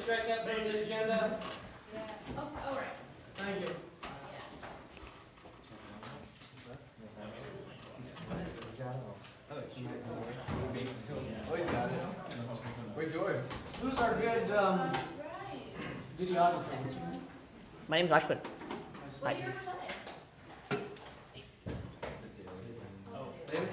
strike that from the agenda? Yeah. Oh, all right. Thank you. Where's yours? Who's our good videographer? My name's Ashwin. What Hi. are your today? David?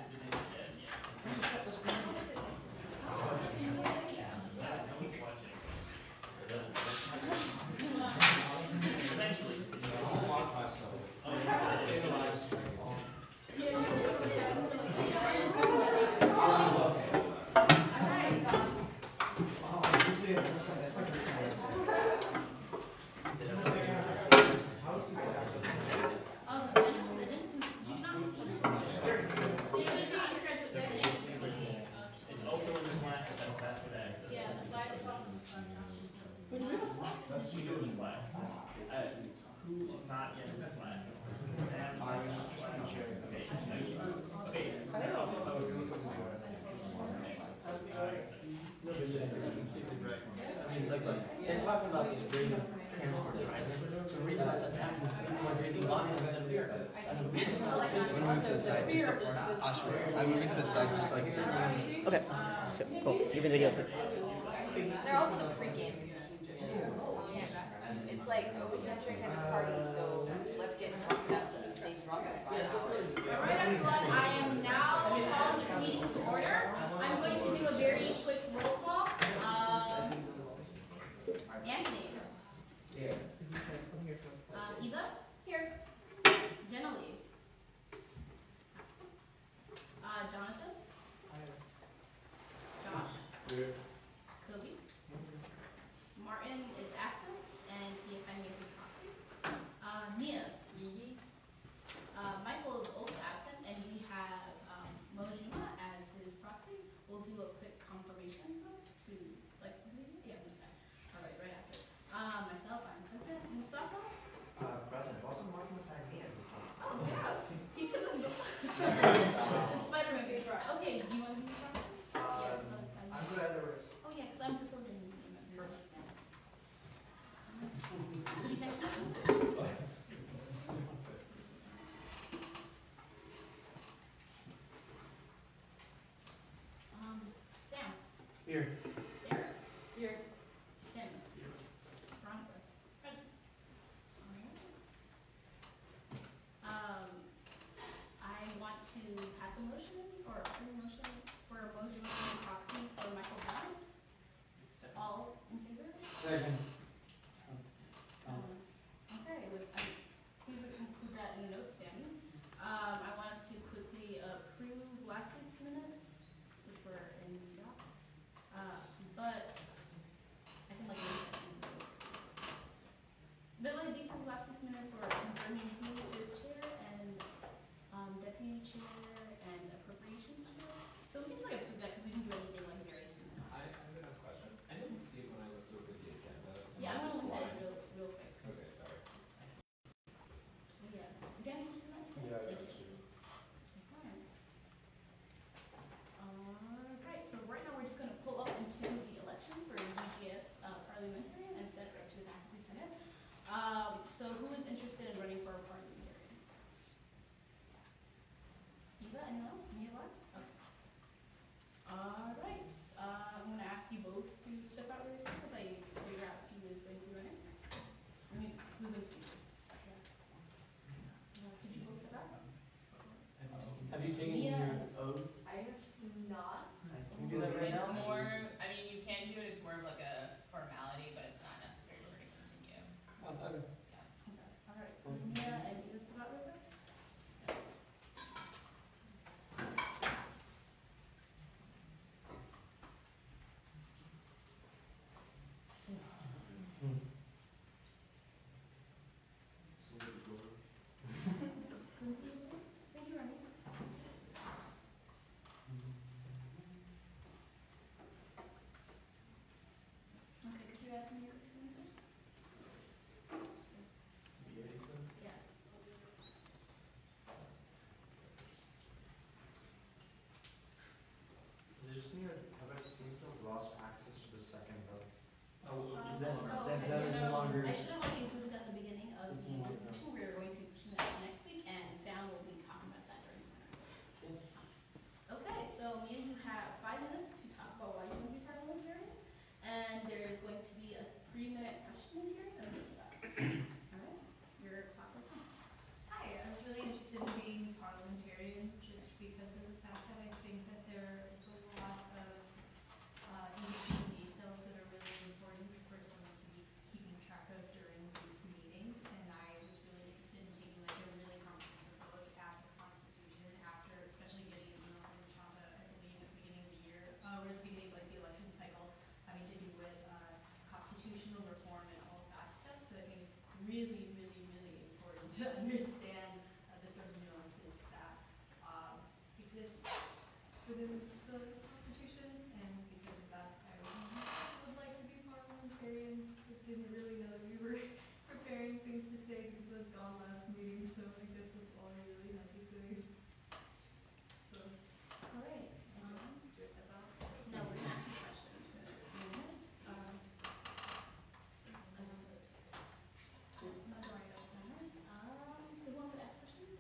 They're talking about this grade of transport, right? So the reason that's happening is people are drinking vodka instead of beer. I'm gonna move to the side just so I'm moving to the side just so I can hear. Okay. So cool. You've been video too. They're also the pregame is a huge issue. It's like, oh, we can't drink at this party, so let's get drunk enough so we stay drunk for 5 hours. All right, everyone. I am now calling this meeting to order. I'm going to do a very quick roll call. Anthony. Here. Eva. Here. Jennalee. Jonathan. Josh. Here. Kobe. Martin is absent, and he assigned me as a proxy. Mia. Michael is also absent, and we have Mojima as his proxy. We'll do a quick confirmation vote to, like, yeah, all right, right after. Myself, I'm President. Mustafa? Present. Also, Martin assigned me as his proxy. Oh, yeah. He said this before. Spider-Man. Okay, do you want to do the proxy? I'm good either way. Oh, yeah, because I'm facilitating the member. You text me? Sam. Here. Sarah. Here. Tim. Here. Veronica. Present. All right. I want to pass a motion or approve a motion for a motion proxy for Michael Brown. All in favor? Second. Okay, please include that in the notes, Danny. I want us to quickly approve last week's minutes, which were in the doc. But I can like leave that in the notes. But like basically last week's minutes were confirming who is chair and deputy chair and appropriations chair. So we can just like approve that because we can do anything like various minutes. I have a question. I didn't see it when I looked over the agenda. Yeah, I'm gonna look at it real quick. Okay, sorry. Yeah. Danny, you see that? Yeah, I Thank got you. Okay. Alright, so right now we're just gonna pull up into the elections for UGS parliamentarian and Senate Rep to the Faculty Senate. So who is interested in running for a parliamentarian? Eva, anyone else? Me, Eva? Okay. Alright, I'm gonna ask you both to step out really quick as I figure out who is going to be running. I mean, who's going to speak first? Yeah. Could you both step out? Have you taken Mia your and- oath? I have not. Can you do that right It's now? more, I mean, you can do it, it's more of like a formality, but it's not necessary for it to continue. Oh, okay. Okay, all right. Mia and Eva step out real quick. that is no longer. I should have also included that at the beginning of the presentation. We're going to be pushing that to next week, and Sam will be talking about that during the center. Okay, so me and you have 5 minutes to talk about why you want to be parliamentarian, and there's going to be a 3-minute questioning period and just that. All right, your clock is on. Hi, I was really interested in being parliamentarian just because of the fact that I think that there is a lot of individual details that are really important for someone to be keeping track of during these meetings. And I was really interested in taking like a really comprehensive look at the Constitution after, especially getting an email from Chanda, I believe, at the beginning of the year, or at the beginning of like the election cycle, having to do with constitutional reform and all of that stuff. So I think it's really, really, really important to understand the sort of nuances that exist within the Constitution, and because of that, I would like to be parliamentarian. I didn't really know that we were preparing things to say because I was gone last meeting, so I guess that's all I really had to say. So, All right. Just about. No, we're gonna ask you questions for 3 minutes. Not going out of timer. So who wants to ask questions?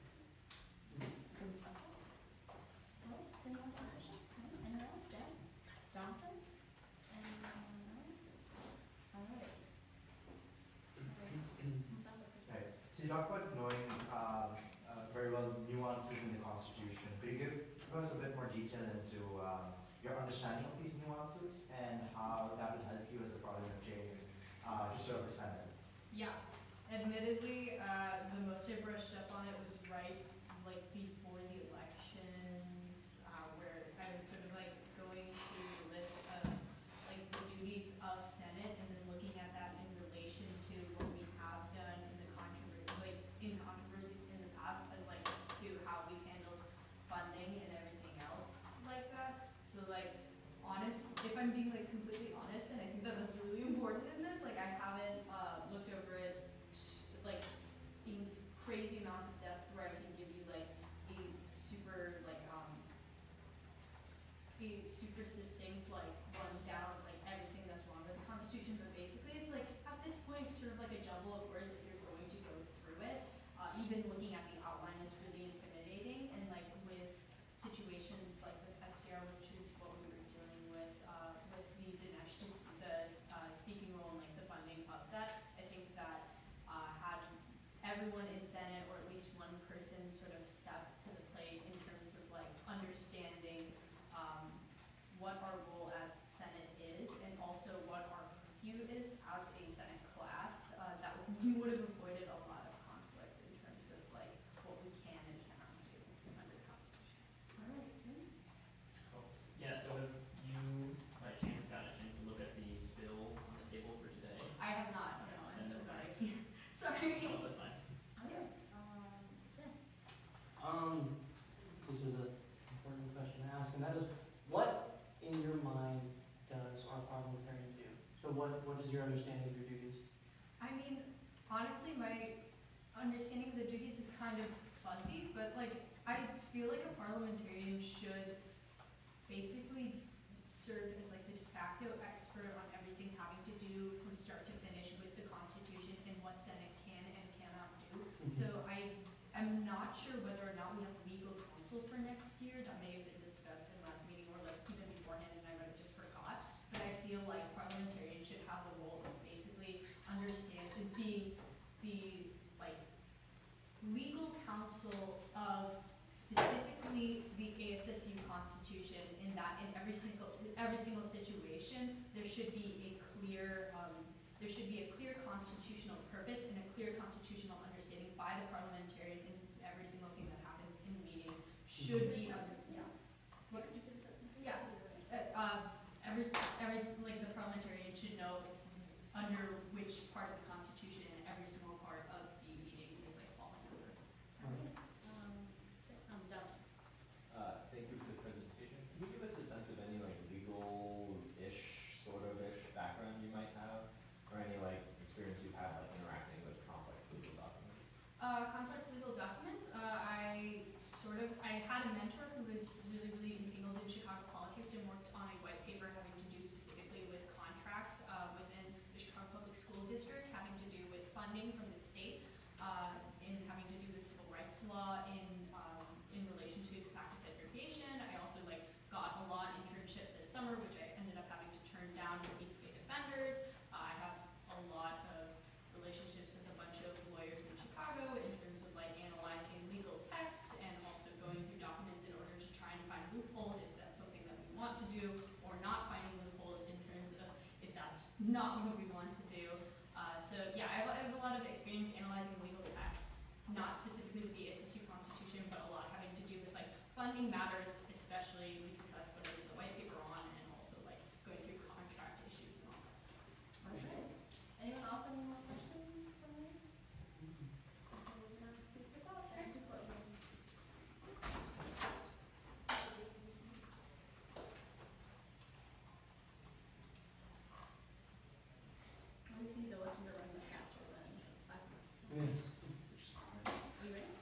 Alice, do you want to ask questions? No? Anyone else? Sam? Jonathan? Anyone else? All right. Mustafa, first. Right, so you talked about knowing very well nuances in the Constitution. Could you give us a bit more detail into your understanding of these nuances and how that would help you as a parliamentarian to serve the Senate? yeah, admittedly, the most I brushed up on it was right like before the elections, where I was sort of like going through the list of like the duties of Senate and then looking at that in relation to what we have done in the controversies in the past as like to how we've handled funding and everything else like that. So like if I'm being like completely honest, and I think that that's really important in this, like I haven't looked over it like in crazy amounts of depth where I can give you like a super succinct like rundown of like everything that's wrong with the Constitution, but basically it's like at this point sort of like a jumble of words if you're going to go through it. Even looking at the outline is really intimidating, and like with situations like with SCR, which is what we were dealing with the Dinesh D'Souza's speaking role and like the funding of that, I think that had everyone in Senate or at least one person sort of step to the plate in terms of like understanding what our role as Senate is and also what our purview is as a Senate class, that we would have avoided a lot of conflict in terms of like what we can and cannot do under the Constitution. All right, Tim? Yeah, so have you by chance got a chance to look at the bill on the table for today? I have not, no, I'm so sorry. Sorry. No, that's fine. All right. Sam? This is an important question to ask, and that is, what in your mind does our parliamentarian do? So what is your understanding of your duties? I mean, honestly, my understanding of the duties is kind of fuzzy, but like, I feel like a parliamentarian should basically serve as like the de facto expert on everything having to do from start to finish with the Constitution and what Senate can and cannot do. So I am not sure whether or not we have legal counsel for next year. That may have been discussed in last meeting or like even beforehand, and I might have just forgot. But I feel like parliamentarians should have the role of basically understand and being the like legal counsel of specifically the ASSU Constitution, in that in every single situation there should be a clear constitutional purpose and a clear constitutional understanding by the parliamentarian in every single thing that happens in the meeting should be every like the parliamentarian should know under which part of the Constitution and every single part of the meeting is like falling under. All right. Doug? Thank you for the presentation. Can you give us a sense of any like legal-ish, sort-of-ish background you might have, or any like experience you've had like interacting with complex legal documents? Complex legal documents. I had a mentor who was really, really entangled in Chicago politics and worked on a white paper having to do specifically with contracts within not what we want to do. So yeah, I have a lot of experience analyzing legal texts, not specifically with the ASSU Constitution, but a lot having to do with like funding matters, especially because that's what I did the white paper on, and also like going through contract issues and all that stuff. Okay. Anyone else have any more questions for me? Okay, we're gonna speak about that. At least these elections are running much faster than last month's. Yes. Are you ready?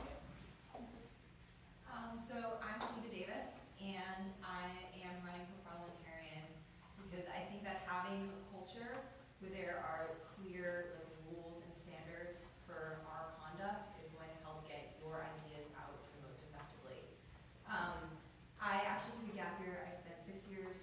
So I'm Kiva Davis, and I am running for parliamentarian because I think that having a culture where there are clear like, rules and standards for our conduct is going to help get your ideas out the most effectively. I actually took a gap year. I spent 6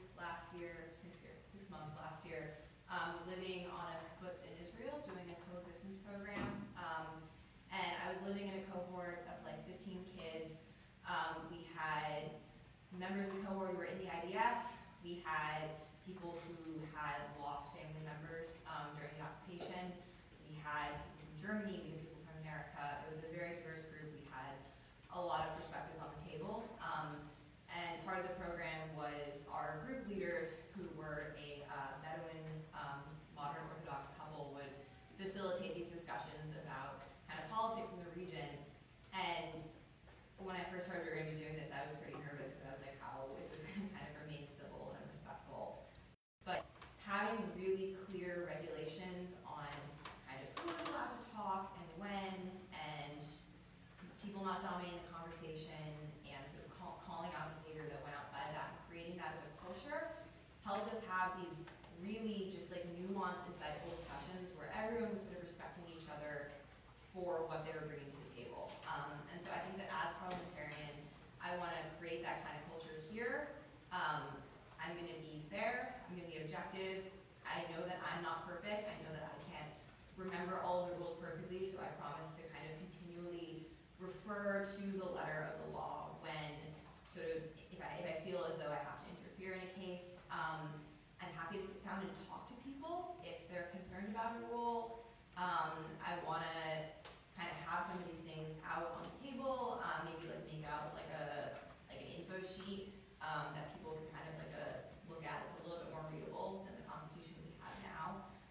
months last year, living on a kibbutz in Israel, doing a coexistence program. And I was living in a cohort of like 15 kids. We had members of the cohort who were in the IDF. We had people who had lost family members during the occupation. We had people from Germany, we had people from America. It was a very diverse group. We had a lot of perspectives on the table. And part of the program was our group leaders, who were a Bedouin modern Orthodox couple, would facilitate these discussions about kind of politics in the region. And when I first heard we were going to be doing this, I was pretty nervous because I was like, how is this going to kind of remain civil and respectful? But having really clear regulations on kind of who's allowed to talk and when, and people not dominating the conversation, and sort of calling out behavior that went outside of that and creating that as a culture helped us have these really just like nuanced, insightful discussions where everyone was sort of respecting each other for what they were bringing to the table. And so I think that as parliamentarian, I want to create that kind of culture here. I'm going to be fair, I'm going to be objective. I know that I'm not perfect, I know that I can't remember all of the rules perfectly, so I promise to kind of continually refer to the letter of the law when sort of, if I feel as though I have to interfere in a case. I'm happy to sit down and talk to people if they're concerned about a rule. I want to kind of have some of these things out on the table, maybe like make out like an info sheet that people can kind of like look at. It's a little bit more readable than the Constitution we have now.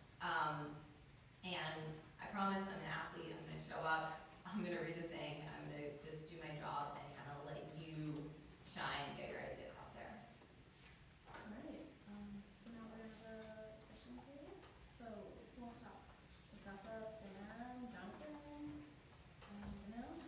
And I promise I'm an athlete. I'm going to show up. I'm going to read the thing. I'm going to just do my job and kind of let you shine and get your ideas out there. Alright, so now we're gonna have a question period. So who wants to talk? Mustafa, Sam, Jonathan, anyone else?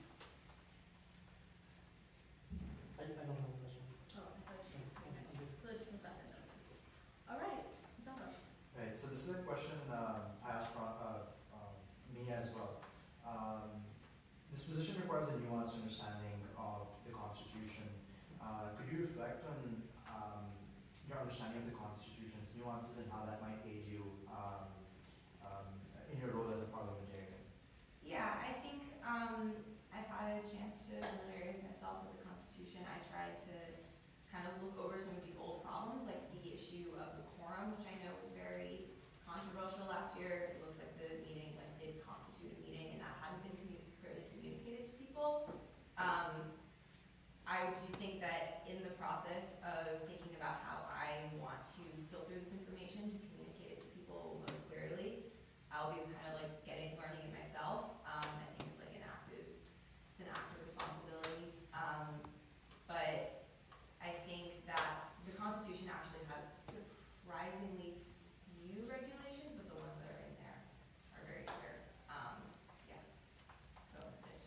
I don't have a question. Oh, I thought you were saying next. So just Mustafa and Jonathan. Alright, Mustafa. Right, so this is a question I asked me as well. This position requires a nuanced understanding of the Constitution. Could you reflect on your understanding of the Constitution's nuances and how that might aid you in your role as a parliamentarian? Yeah, I think I've had a chance to familiarize myself with the Constitution. I tried to kind of look over some of the old problems, like the issue of the quorum, which I know was very controversial last year. It looks like the meeting did constitute a meeting, and that hadn't been clearly communicated to people. I do think that in the process of thinking about how I want to filter this information to communicate it to people most clearly, I'll be kind of like learning it myself. I think it's like it's an active responsibility. But I think that the Constitution actually has surprisingly few regulations, but the ones that are in there are very clear. Yeah. So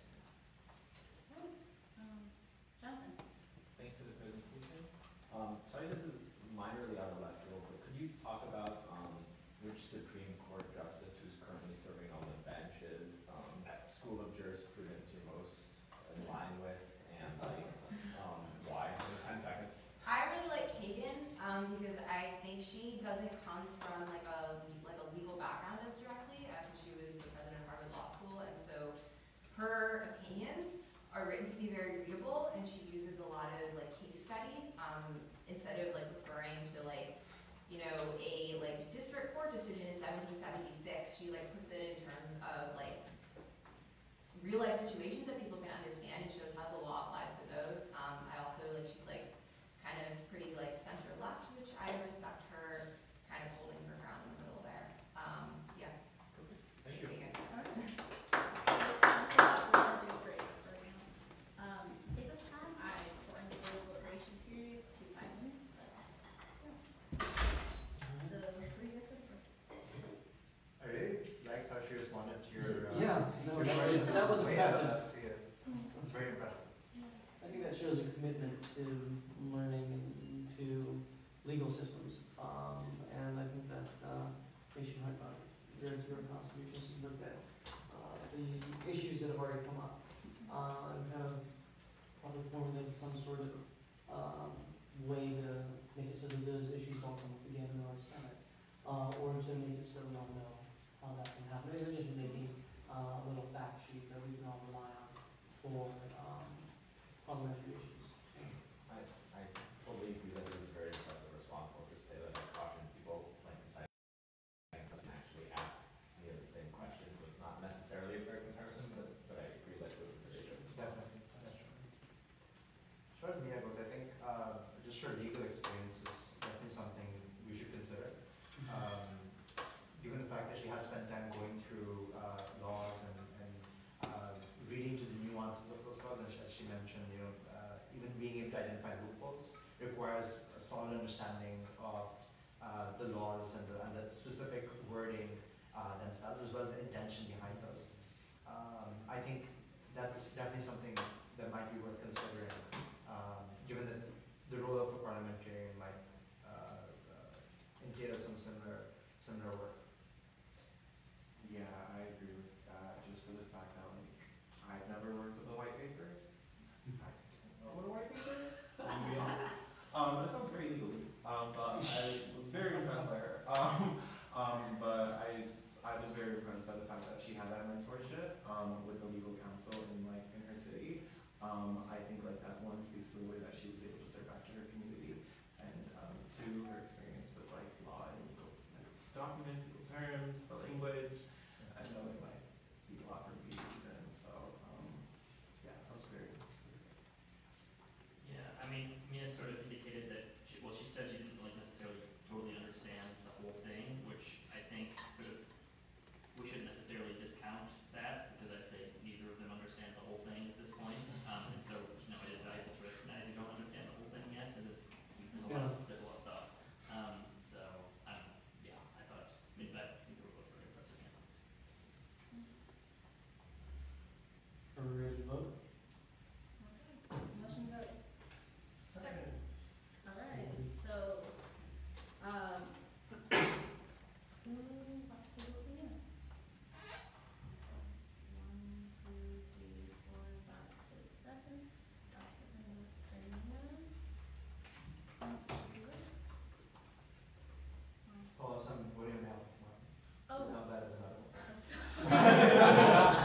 Jonathan. Thanks for the presentation. Sorry, this is minorly out of left field, but could you talk about which Supreme Court justice who's currently serving on the bench is school of jurisprudence you're most in line with, and why? In 10 seconds. I really like Kagan because I think she doesn't come from like a legal background as directly. She was the president of Harvard Law School, and so her opinions are written to be very readable, and she uses a lot of case studies instead of referring to a like district court decision in 1776, she like puts it in terms of like real life situations that people can understand and shows how the law applies to those. I also like, she's like kind of pretty like center left, which I respect her kind of holding her ground in the middle there. Yeah. Thank you. Great. To save us time, I shortened the deliberation period to 5 minutes, but so what are you guys looking for? I really liked how she responded to your. Yeah, no, your that was questions. impressive. Yeah, it's very impressive. I think that shows a commitment to learning and to legal systems. And I think that, she might not, your contributions looked at, the issues that have already come up. And kind of probably formulate some sort of, way to make it so that those issues don't come up again in our Senate. Or to make it so we all know how that can happen. In addition to making, a little fact sheet that we can all rely on for, parliamentary issues. I totally agree that it was a very impressive response. I'll just say that I caution people like deciding to actually ask me the same question, so it's not necessarily a fair comparison, but I agree that it was a very good response. Definitely, that's true. As far as Mia goes, I think just her legal experience is definitely something we should consider. Given the fact that she has spent time going through laws and reading to the nuances of those laws, and as she mentioned, even being able to identify loopholes requires a solid understanding of the laws and the specific wording themselves, as well as the intention behind those. I think that's definitely something that might be worth considering, given that the role of a parliamentarian might entail some similar work. Yeah, I agree with that, just for the fact that, like, I've never worked with a white paper. I don't know what a white paper is, to be honest. But it sounds very legally. So I was very impressed by her. But I was very impressed by the fact that she had that mentorship, with the legal counsel in her city. I think, like, that one speaks to the way that she was able to serve back to her community, and, to her experience with, like, law and legal, documents, legal terms, the language. I know it might be a lot for me even, so, yeah, that was very. Yeah, I mean, Mia sort of indicated that, she said she didn't like necessarily totally understand the whole thing, which I think we shouldn't necessarily discount that, because I'd say neither of them understand the whole thing at this point. And so, it is valuable to recognize you don't understand the whole thing yet, because there's a lot of stuff. Yeah, I think they were both very impressive candidates. Are we ready to vote? Motion vote. Second. All right, so, who wants to vote for you? 1, 2, 3, 4, 5, 6, 7. I'll second votes for Nina. Oh, so I'm voting on behalf of one. Oh. Now that is another one. I'm sorry.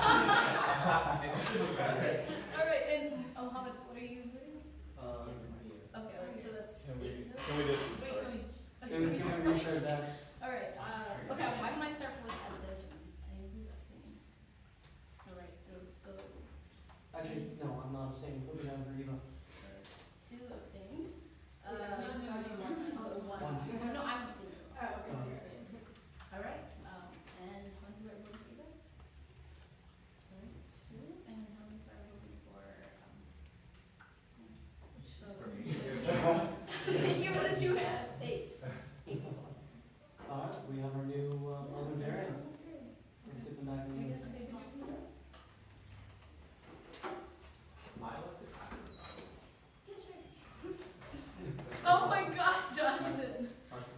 All right, and Mohammed, what are you voting? Okay, all right, so that's Can we 8 votes. just Wait, start? Can we restart that? All right, okay, why don't I start with abstentions? And who's abstaining? All right, so Actually, no, I'm not saying, put it down for Eva. 2 abstains. No. Oh, 1. No, I'm abstaining. Oh, okay. I'm abstaining. All right, and how many are voting for Eva? 2, and how many are voting for, For me. you wanted 2 hands, 8. All right, we have our new, parliamentarian. Let's get them back in. You guys okay with that? My elected passes. Yeah, sure. Oh my gosh, Jonathan.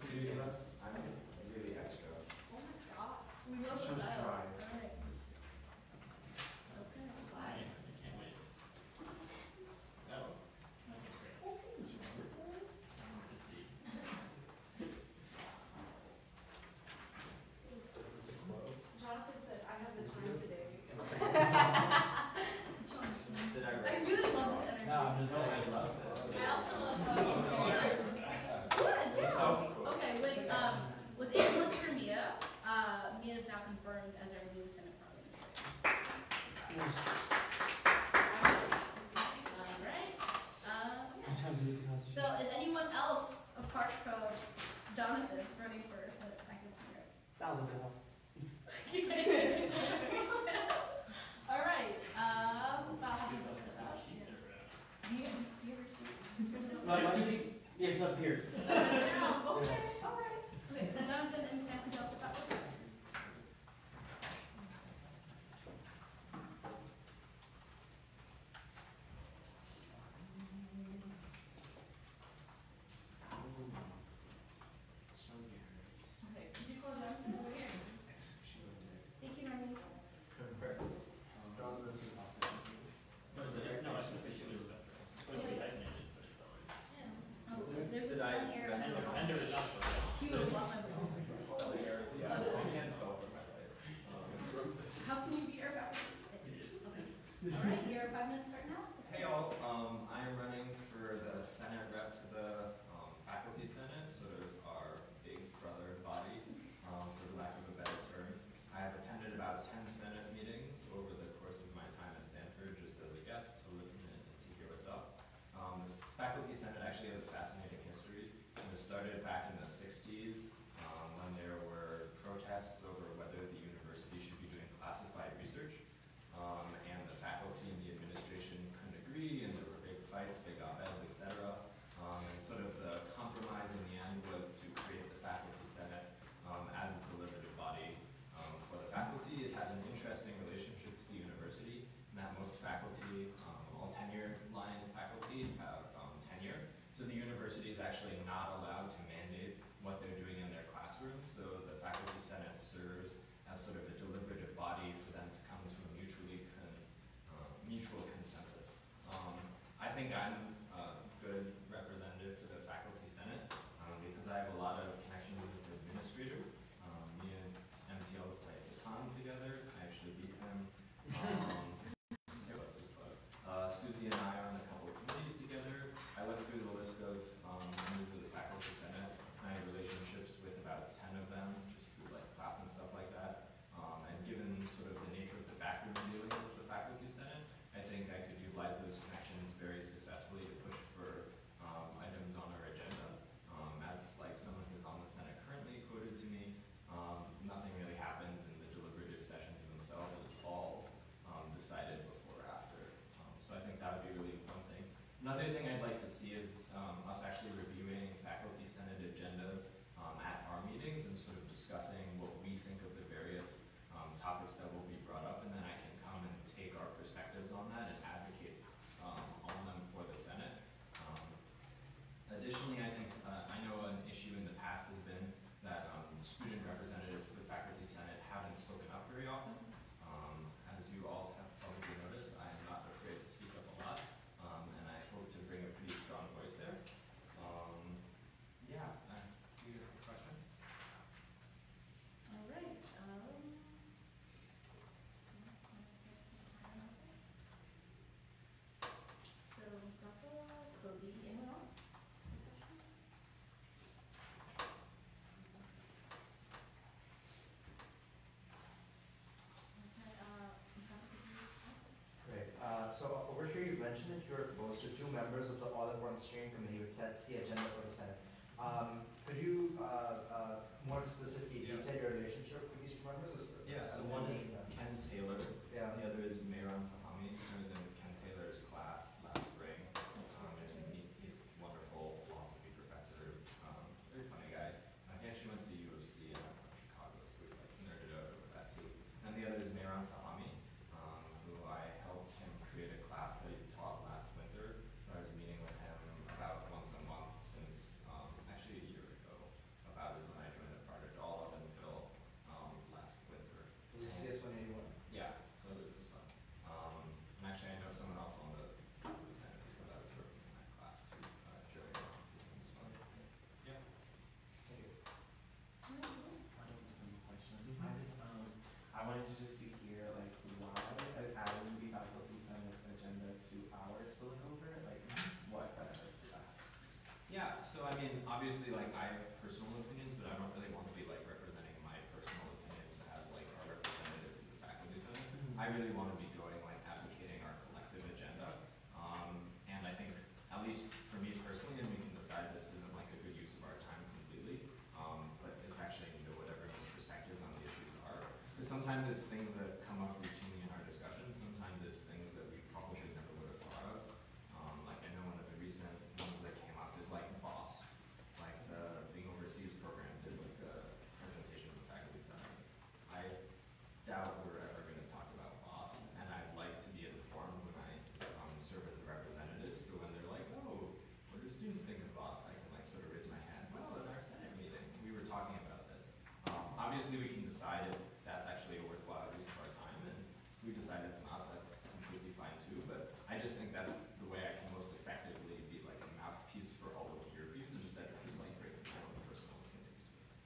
is now confirmed as our new Senate parliamentarian. Yes. All right. I'm trying to do the Constitution. So is anyone else apart from Jonathan running for Senate faculty rep? That would help. All right. So I'll have you post it up. You received. My sheet? Yeah, it's up here. Okay. All right. Okay. Jonathan and Sam, can you tell us about what that is? Okay. Did you call Jonathan? Thank you, Norman. No, it's officially Rebecca. It's supposed to be hyphenated, but it's not. Oh, there's a Did I spelling error. mess up? Ender is not supposed to. You would want my phone. Spelling errors, yeah, I can't spell for my life. How can you be your faculty? Okay. All right, your 5 minutes start now. Hey all, I'm running for the Senate rep to the Faculty Senate, sort of our big brother body, for lack of a better term. I have attended about 10 Senate meetings over the course of my time at Stanford, just as a guest to listen and to hear what's up. The Faculty Senate actually has a fascinating history. It was started back in the 60s when there were protests over whether the university should be doing classified research. And the faculty and the administration couldn't agree, and there were big fights, big op-eds, etc. And sort of the compromise in the end was to create the Faculty Senate as a deliberative body for the faculty. It has an interesting relationship to the university, in that most faculty, all tenure line faculty, have tenure. So the university is actually not allowed to mandate what they're doing in their classrooms. So the Faculty Senate serves as sort of a deliberative body for them to come to a mutual consensus. I think I'm a good representative for the Faculty Senate because I have a lot of connections with administrators. Me and MTL play baton together. I actually beat them. It was close. Susie and I are on a couple of committees together. I went through the list of members of the Faculty Senate. I have relationships with about 10 of them, just through like class and stuff like that. And given sort of the nature of the backroom dealing with the Faculty Senate, I think I could utilize those connections very successfully to push for items on our agenda. As like someone who's on the Senate currently quoted to me, nothing really happens in the deliberative sessions themselves. It's all decided before or after. So I think that would be really one thing. Another thing I'd like to see is us actually reviewing Faculty Senate agendas at our meetings and sort of discussing what we think of the various topics that will be brought up, and then I can come and take our perspectives on that and advocate on them for the Senate. Additionally, I think I know an issue in the past has been that student representatives to the Faculty Senate haven't spoken up very often. As you all have probably noticed, I am not afraid to speak up a lot, and I hope to bring a pretty strong voice there. Yeah, do you have questions? All right. So Mustafa, Kobe, anyone else? Okay, Mustafa, could you ask? Great. So over here you mentioned that you're opposed to 2 members of the All-Important Steering Committee, which sets the agenda for the Senate. Could you more specifically detail your relationship with these 2 members? Yeah, so one is Ken Taylor, Yeah. and the other is Mehran Sahami, who was in Ken Taylor's class last spring. And he's a wonderful philosophy professor, very funny guy. He actually went to U of C and I'm from Chicago, so we like nerded out over that too. And the other is Mehran Sahami, who I helped him create a class that he taught last winter. I was meeting with him about once a month since actually a year ago, about is when I joined the project, all up until last winter. This is CS 181. Yeah, so it was fun. I really want to be doing like advocating our collective agenda. And I think, at least for me personally, and we can decide this isn't like a good use of our time completely, but it's actually to know what everyone's perspectives on the issues are. Because sometimes it's things that come up routinely in our discussions, sometimes it's things that we probably never would have thought of. Like I know one of the recent ones that came up is like BOSS, like the Being Overseas program did like a presentation of the faculty senate. I doubt we're ever going to talk about BOSS, and I'd like to be informed when I serve as the representative, so when they're like, oh, what do students think of BOSS, I can like sort of raise my hand. Well, in our Senate meeting, we were talking about this. Obviously, we can decide if that's actually a worthwhile use of our time, and if we decide it's not, that's completely fine too, but I just think that's the way I can most effectively be like a mouthpiece for all of your views instead of just like breaking my own personal opinions to it.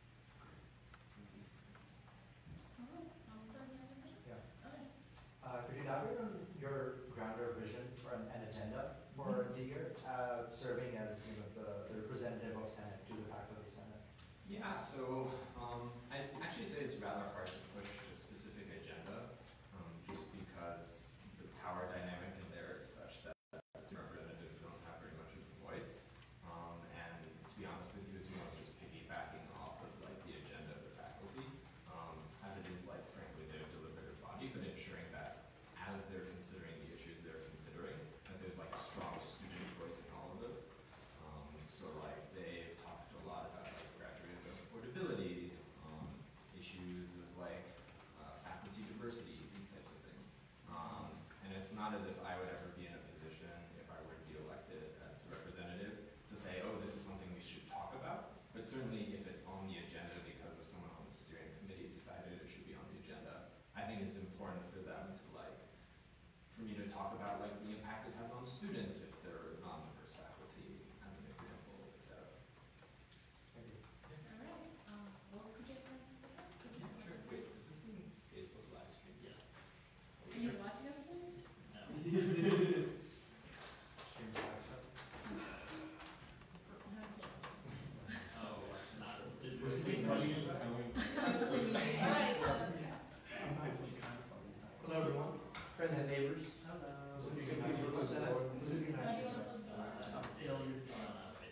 Alright, sorry, you have a question? Yeah. Okay. Could you elaborate on your grander vision for an agenda for the year, serving as the representative of Senate to the faculty senate? Yeah, so I'd actually say it's rather hard to push a specific agenda, just because the power dynamic in there is such that representatives don't have very much of a voice. And to be honest with you, it's more just piggybacking off of like the agenda of the faculty, as it is like frankly their deliberative body, but ensuring that as they're considering the issues they're considering, that there's like a strong student voice in all of those. So like they've talked a lot about like graduate affordability, issues of like faculty diversity, these types of things. And it's not as if I would ever be in a position, if I were to be elected as the representative, to say, oh, this is something we should talk about. But certainly if it's on the agenda because of someone on the steering committee decided it should be on the agenda, I think it's important for them to like, for me to talk about like the impact it has on students if they're non-diverse faculty, as an example, et cetera. Thank you. Alright, what could you say? Sure. Wait, is this being Facebook live stream? Yes. Are you watching us today? No. Streams back up. Oh, not, it We're was. sleeping. Alright, Hello, everyone. Friends and neighbors. Hello. Would it be Please nice look to at that. would it be how nice do you to want to post it? Dale, you're on, wait.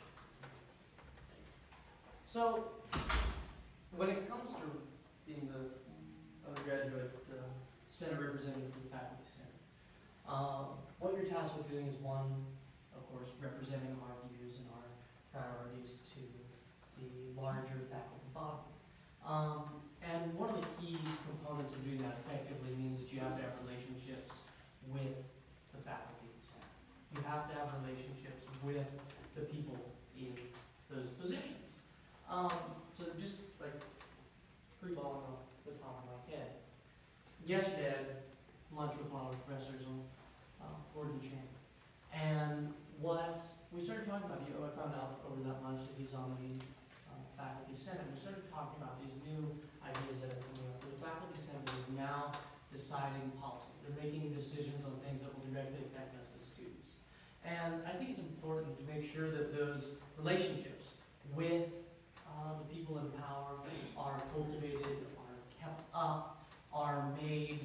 So, when it comes to being the undergraduate Senate representative for the faculty senate, what you're tasked with doing is one, of course, representing our views and our priorities to the larger faculty body. And one of the key components of doing that effectively means that you have to have relationships with the faculty and staff. You have to have relationships with the people in those positions. So just like freeballing off the top of my head. Yesterday I had lunch with one of the professors on Gordon Chang. And what we started talking about, I found out over that lunch that he's on the faculty senate. We started talking about these new ideas that are coming up. The faculty senate is now deciding policies. They're making decisions on things that will directly affect us as students. And I think it's important to make sure that those relationships with the people in power are cultivated, are kept up, are made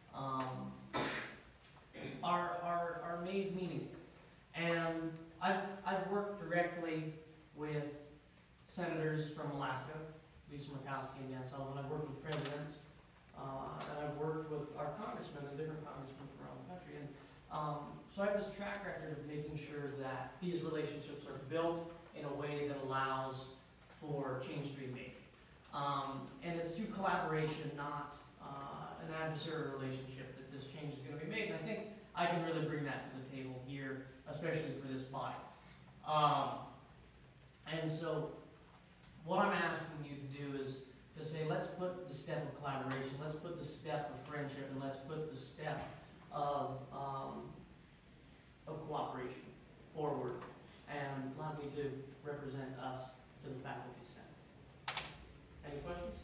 meaningful. And I've worked directly with senators from Alaska, Lisa Murkowski and Dan Sullivan. I've worked with presidents, and I've worked with our congressmen and different congressmen from around the country. And so I have this track record of making sure that these relationships are built in a way that allows for change to be made. And it's through collaboration, not an adversarial relationship, that this change is going to be made. And I think I can really bring that to the table here, especially for this body. And so what I'm asking you to do is to say, let's put the step of collaboration, let's put the step of friendship, and let's put the step of cooperation forward, and allow me to represent us to the faculty senate. Any questions?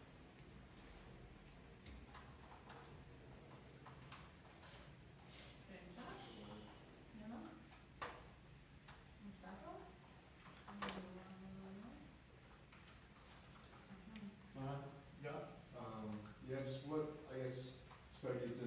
Okay, Josh? Anyone else? Mustafa? Josh? Yeah, just what, I guess, strategies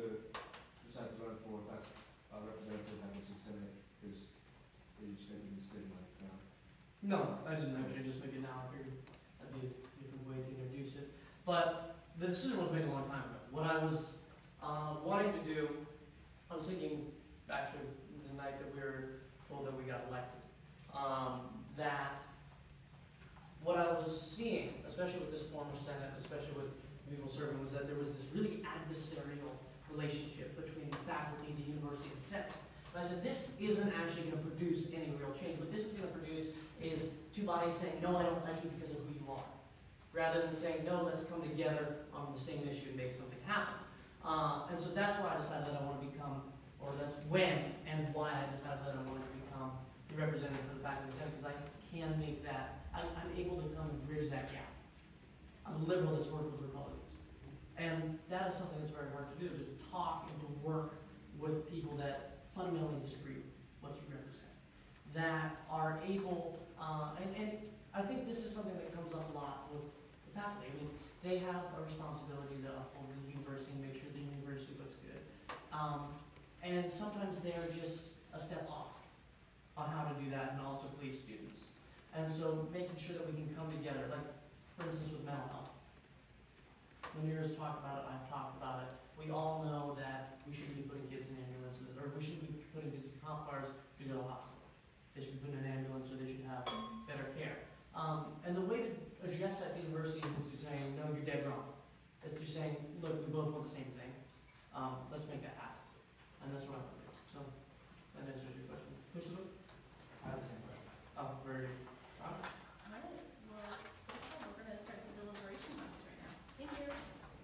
But the decision was made a long time ago. What I was wanting to do, I was thinking, actually, the night that we were told that we got elected, that what I was seeing, especially with this former Senate, especially with people serving, was that there was this really adversarial relationship between the faculty, the university, and the Senate. And I said, this isn't actually going to produce any real change. What this is going to produce is two bodies saying, no, I don't like you because of who you are, rather than saying, no, let's come together on the same issue and make something happen. And so that's why I decided that I want to become, or that's when and why I decided that I wanted to become the representative for the faculty Senate, because I can make that, I'm able to come and bridge that gap. I'm a liberal that's worked with Republicans. And that is something that's very hard to do, to talk and to work with people that fundamentally disagree with what you represent, that are able, and I think this is something that comes up a lot with the faculty. I mean, they have a responsibility to uphold the university and make sure the university looks good. And sometimes they're just a step off on how to do that and also please students. And so making sure that we can come together, like for instance with mental health. When yours talk about it, I've talked about it. We all know that we shouldn't be putting kids in ambulances, or we shouldn't be putting kids in cop cars to go to the hospital. They should be put in an ambulance, or they should have better care. And the way to address that to universities is through saying, no, you're dead wrong. It's through saying, look, we both want the same thing. Let's make that happen. And that's what I'm doing. So that answers your question. Push the book? I have the same question. Oh, very good. All right, well, we're gonna start the deliberation process right now. Thank you.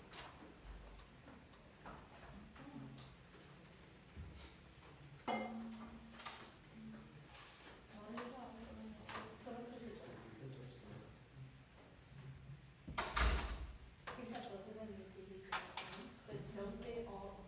What are your thoughts on some of the decisions? I think that both of them make really good points, but don't they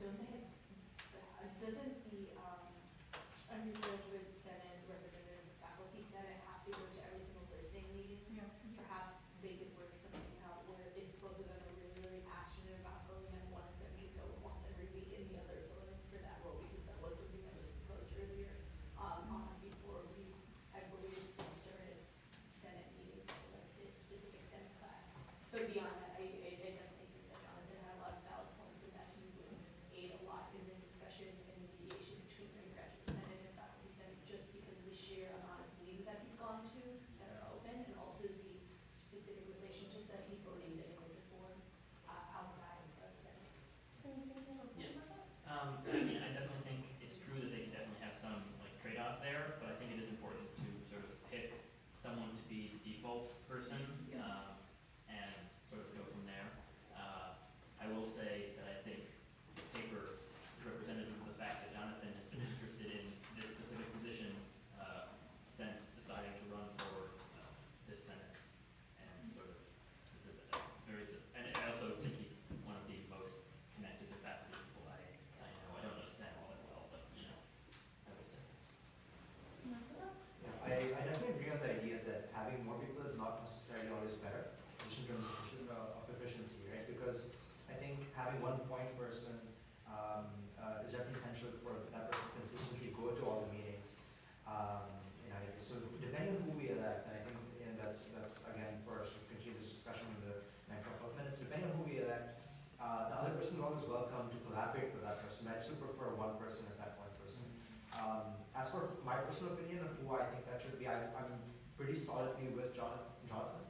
doesn't the undergraduate senate representative, faculty senate have to go to every single Thursday meeting? Yeah. Perhaps they could work something out where if both of them are really, really passionate about going, then one of them could go once every week and the other for that role, because that was something that was proposed earlier, before I believe we started senate meetings for like this specific senate class. But beyond that, I definitely think that Jonathan had a lot of valid points and that he would aid a lot in the discussion and the mediation between undergraduate senate and faculty senate, just because of the sheer amount of meetings that he's gone to that are open, and also the specific relationships that he's already been able to form outside of senate. Can you say anything about Yeah. that? I mean, I definitely think it's true that they can definitely have some like trade-off there, but I think it is important to sort of pick someone to be the default person, and sort of go from there. I will say that I think the paper is representative of the fact that Jonathan has been interested in this specific position since deciding to run for this Senate, and sort of and I also think he's one of the most connected to faculty people I know. I don't know Stan all that well, but you know, I would say. Yeah, I definitely agree on the idea that having more people is not necessarily always better, just in terms of efficiency, right? Because I think having one point person is definitely essential for that person to consistently go to all the meetings. So depending on who we elect, and I think that's again for us to continue this discussion in the next couple of minutes. Depending on who we elect, the other person is always welcome to collaborate with that person. I'd still prefer one person as that point person. As for my personal opinion of who I think that should be, I'm pretty solidly with Jonathan.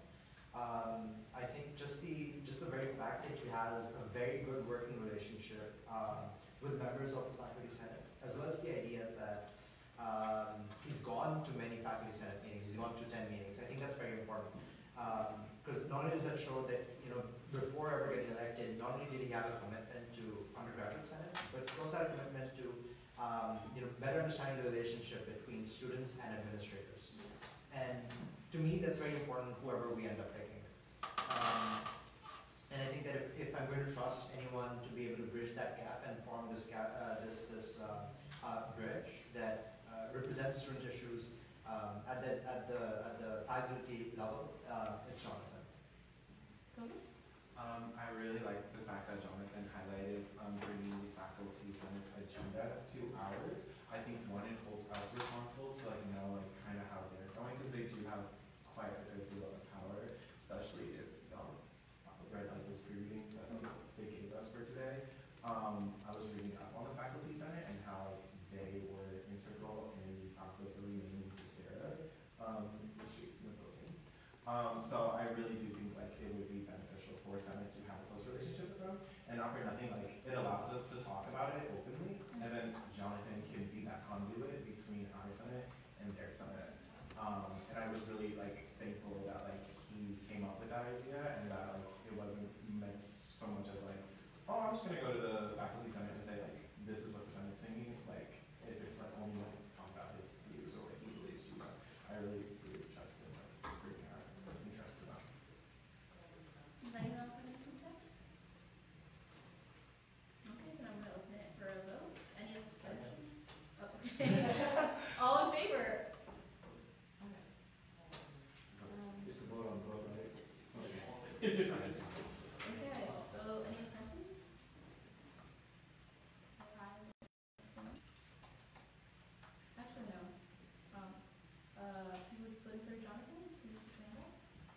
I think just the very fact that he has a very good working relationship with members of the faculty senate, as well as the idea that he's gone to many faculty senate meetings, he's gone to 10 meetings. I think that's very important. Because not only does that show that, before ever getting elected, not only did he have a commitment to undergraduate senate, but he also had a commitment to better understanding the relationship between students and administrators. And to me, that's very important, whoever we end up picking. And I think that if I'm going to trust anyone to be able to bridge that gap and form this gap, this bridge that represents student issues at the faculty level, it's Jonathan. I really liked the fact that Jonathan highlighted bringing the faculty senate's agenda to ours. I think one, it holds us responsible to know kind of how they're going, because they do have quite a good deal of power, especially if red light is So I really do think like it would be beneficial for Senate to have a close relationship with them. And not for nothing, like it allows us to talk about it openly, and then Jonathan can be that conduit between our Senate and their Senate. And I was really like thankful that like he came up with that idea, and that like it wasn't meant so much as like, oh, I'm just gonna go to the faculty Senate and say like, this is what the Senate's thinking. Like if it's like only like talk about his views or what he believes, you know, I really do trust him, like bringing our interest to them. Does anyone else have anything to say? Okay, then I'm gonna open it for a vote. Any other discussions? Oh, okay. All in favor? It's a vote on vote, right? Okay, so any abstentions? Actually, no. If you would vote for Jonathan, please stand up.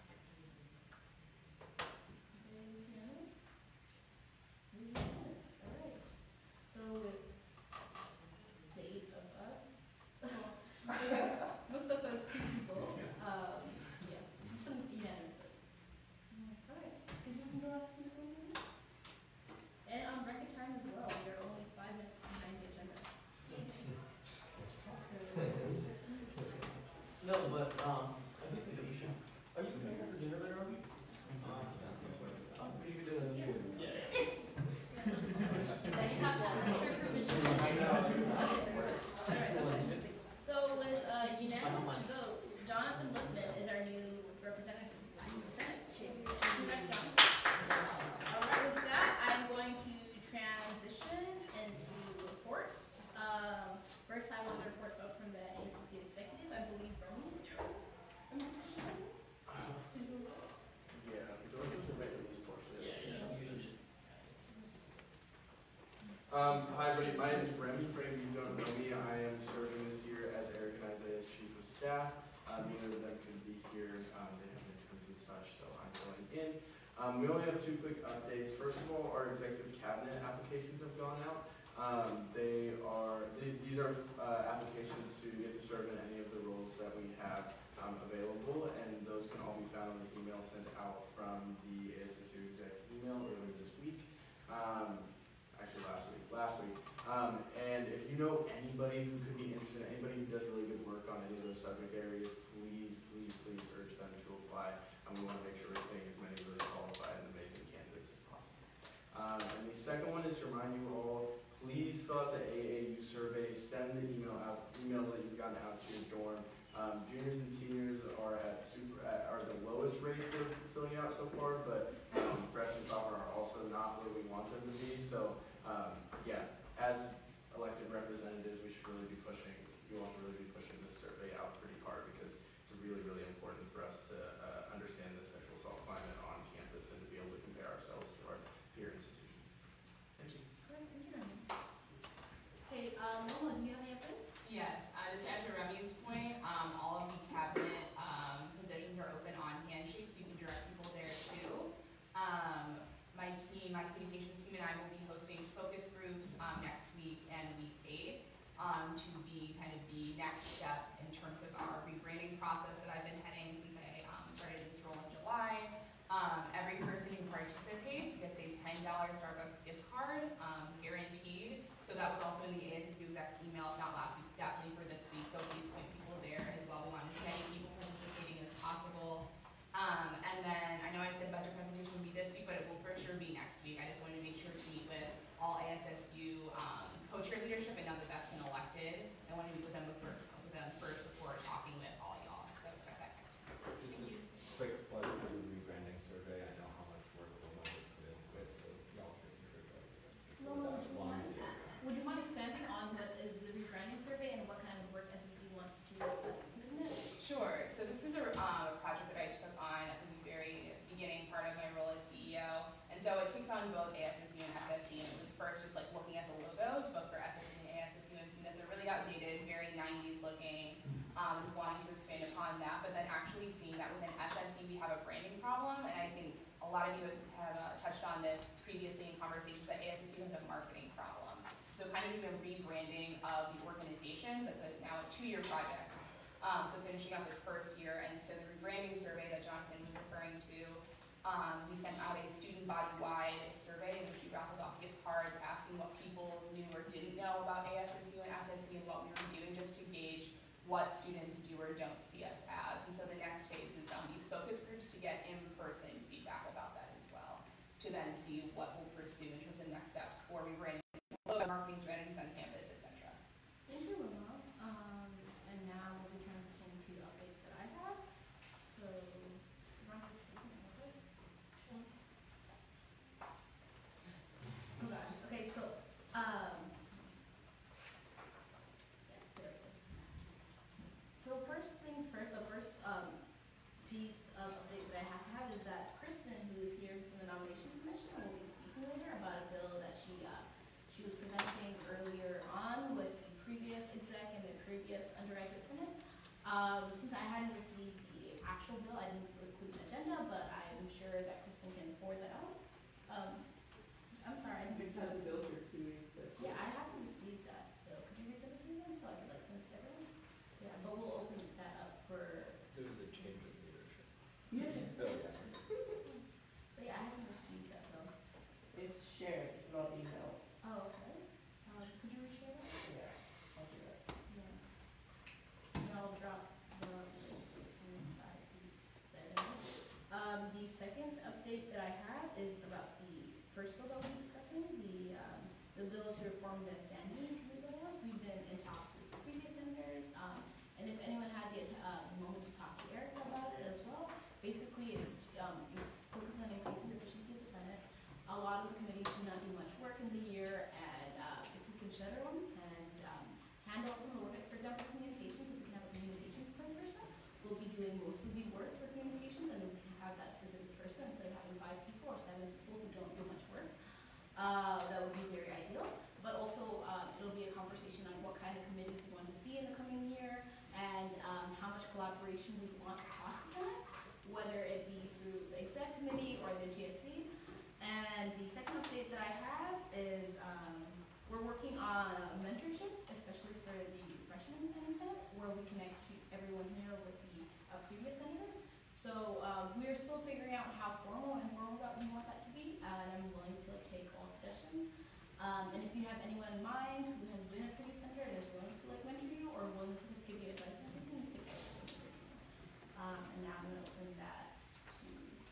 It is unanimous? It is unanimous, all right. So with the 8 of us, most of us 2 people, yeah, some unanimous vote. All right, could you go out to the meeting? And on record time as well, we are only 5 minutes behind the agenda. No, but, I do think that we should, are you coming here for dinner later on? We should do it. Yeah. Then you have to ask for permission. I know. Alright. So with a unanimous vote, Jonathan Lippman is our new representative to the Senate. Congrats, Jonathan. Alright, with that, I'm going to transition into reports. First I want the reports out from the ASCC executive. I believe Romy is here. Yeah, those are right in this portion. Yeah, usually just. Hi everybody, my name is Remy. For any of you who don't know me, I am serving this year as Eric and Isaiah's chief of staff. Neither of them could be here. They have interns and such, so I'm filling in. We only have 2 quick updates. First of all, our executive cabinet applications have gone out. These are applications to get to serve in any of the roles that we have available, and those can all be found on the email sent out from the ASSU exec email earlier this week. Actually last week. And if you know anybody who could be interested, anybody who does really good work on any of those subject areas, please urge them to apply. And we want to make sure we're seeing as many really qualified and amazing candidates as possible. And the second one is to remind you all, please fill out the AAU survey, send the emails that you've gotten out to your dorm. Juniors and seniors are are the lowest rates of filling out so far, but freshmen and sophomore are also not where we want them to be. So yeah, as elected representatives, we should really be pushing. You all should really be pushing this survey out pretty hard because it's really important for us to understand the sexual assault climate on campus and to be able to compare ourselves to our peer institutions. Thank you. Great, thank you, Remy. Okay, Lola, do you have any updates? Yes, just to Remy's point, all of the cabinet positions are open on Handshake, so you can direct people there too. My communications team and I will be hosting focus groups next week and week 8 to be kind of the next step in terms of our rebranding process that I've been heading since I started this role in July. Every person who participates gets a $10 Starbucks gift card, guaranteed. So that was also in the ASSU exec email, if not last week, definitely for this week. So please point people there as well. We want as many people participating as possible. And then I know I said budget presentation would be this week, but it will for sure be next week. I just wanted to make sure to meet with all ASSU co-chair leadership, and now that that's been elected, I want to meet with them first before talking with all y'all. So expect that next week. Just a quick plug for the rebranding survey. I know how much work Wilma has put into it, so y'all should be sure to Would you mind expanding on what is the rebranding survey and what kind of work SSC wants to put in it? Sure. So this is a project that I took on at the very beginning, part of my role as CEO. And so it takes on both ASSU and SSC, and it was first just like looking at the logos, both for SSC and ASSU, and seeing that they're really outdated, very 90s looking, wanting to expand upon that, but then actually seeing that within SSC we have a branding problem, and I think a lot of you have touched on this previously in conversations that ASSU has a marketing problem. So kind of doing a rebranding of the organizations, that's now a 2-year project. So finishing up its first year, and so the rebranding survey that Jonathan was referring to, we sent out a student body-wide survey in which we raffled off gift cards asking what people knew or didn't know about ASSU and SSU and what we were doing just to gauge what students do or don't see us as. And so the next phase is these focus groups to get in-person feedback about that as well, to then see what we'll pursue in terms of next steps for rebranding, marketing strategies on campus, etc. Thank you, Wilma. And now we'll be transitioning to updates that I have. So, oh gosh. Okay, so yeah, there it is. So first things first, the first piece of update that I have is that Kristen, who is here from the Nominations Commission, will be speaking later about a bill that she was presenting earlier on with the previous exec and the previous Undergraduate Senate. Since I hadn't received the actual bill, I didn't include an agenda, but I'm sure that Kristen can forward that out. I'm sorry, I didn't receive that. The bill for 2 weeks. Yeah, I haven't received that bill. Could you resend it to me again so I could send it to everyone? Yeah, but we'll open that up for. There was a change in leadership. Yeah. Oh, yeah. But yeah, I haven't received that bill. It's shared, not email. Oh, okay. Could you reshare that? Yeah, I'll do that. Yeah. And I'll drop the link inside the agenda. The second update that I have is about the first bill that we'll be discussing, the bill to reform the standing committee laws. We've been in talks with the previous senators, and if anyone had the moment to talk to Erica about it as well, basically it's focusing on increasing the efficiency of the Senate. A lot of the committees do not do much work in the year, and if we can shutter them and handle some of the work, for example, communications, if we can have a communications point person, we'll be doing most of the work for communications, and then we can have that specific person instead of having 5 people or 7 people who don't do much work. That would be very ideal, but also it'll be a conversation on what kind of committees we want to see in the coming year, and how much collaboration we want across the Senate, whether it be through the exec committee or the GSC. And the second update that I have is we're working on mentorship, especially for the freshmen in the Senate, where we connect everyone here with the previous senator. So we're still figuring out how formal and informal that we want that to be, and I'm willing to take all suggestions. And if you have anyone in mind who has been a previous senator and is willing to mentor you or willing to give you advice on anything, you can take this. And now I'm going to open that to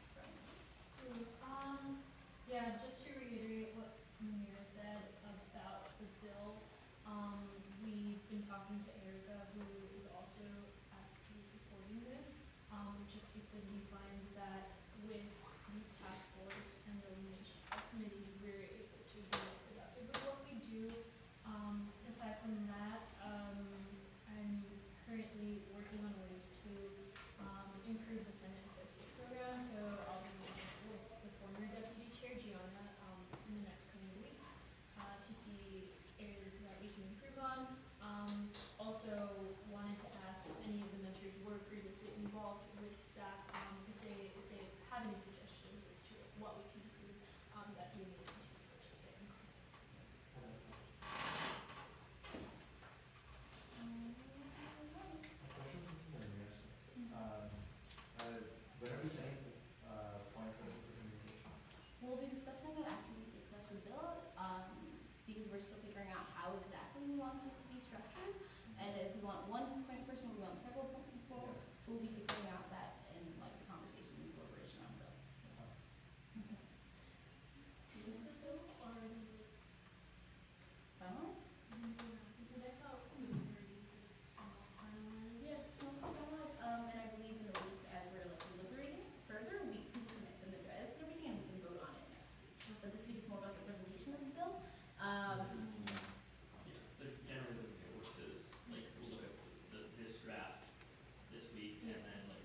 Brian. Yeah, just to reiterate what Munira said about the bill, we've been talking to Erica, who is also actively supporting this, just because we find that with these task force and the elimination of committees, we're able to be more productive with what we do. Aside from that, I'm currently working on ways to improve the Senate Associate Program, so I'll be working with the former Deputy Chair Gianna in the next coming week to see areas that we can improve on. Also wanted to ask if any of the mentors were previously involved with SAC, if they have any suggestions as to what we can improve, that'd be amazing too, so just stay in contact. When are we setting point person for communications? We'll be discussing it after we discuss the bill, because we're still figuring out how exactly we want this to be structured, and if we want one point person or we want several point people, so we'll be figuring out that in the conversation and deliberation on the bill. Is the bill already Finalized? because I thought it was already somewhat finalized. Yeah, it's mostly finalized, and I believe in the week as we're deliberating further, we can send the edits and everything, and we can vote on it next week. But this week it's more like a presentation of the bill. Yeah, generally the way it works is, we'll look at this draft this week, and then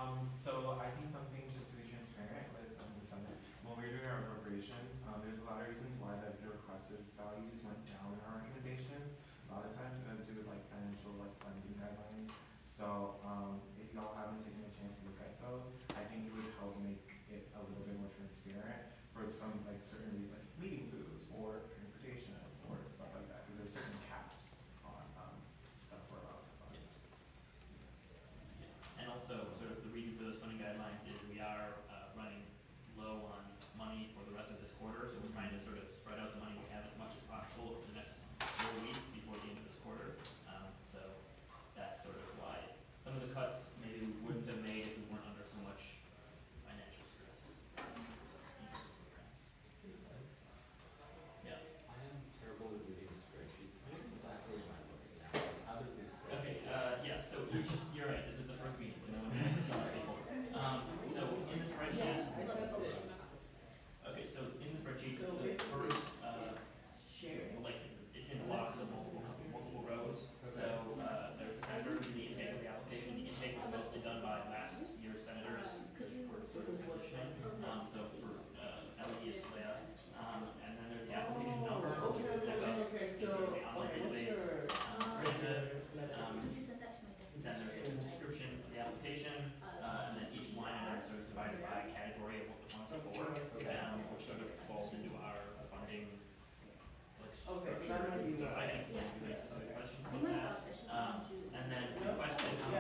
So I think something just to be transparent with the summit, when we were doing our appropriations, there's a lot of reasons why the requested values went down in our recommendations. A lot of times it has to do with like financial like funding guidelines. So if y'all haven't taken a chance to look at those, I think it would help make it a little bit more transparent for some like certain reasons like meeting foods or transportation or stuff like that, because there's certain caps on stuff we're allowed to fund. And also, sort of the reason for those funding guidelines is we are running low on money for the rest of this quarter, so we're trying to sort of spread out the money we have as much as possible over the next 4 weeks before the end of this quarter. So that's sort of why some of the cuts maybe we wouldn't have made if we weren't under so much financial stress. Yeah. I am terrible at reading spreadsheets. What exactly am I looking at? How does this work? Okay, yeah, so you're right, this is the first meeting, so no one has seen this before. So in the spreadsheet, okay, so in the spreadsheet, the first, like, it's in blocks of multiple rows. So, there's the senator and the intake of the application. The intake was mostly done by last year's senators, because we're sort of positioning. So for, Ellie is Leah. And then there's the application number, which is the online database, printed. Could you send that to my Then there's a description of the application, and then each line item is sort of divided by category of what the funds are for, which sort of falls into our funding, like, structure. So I can explain if you have specific questions about that. And then the question is,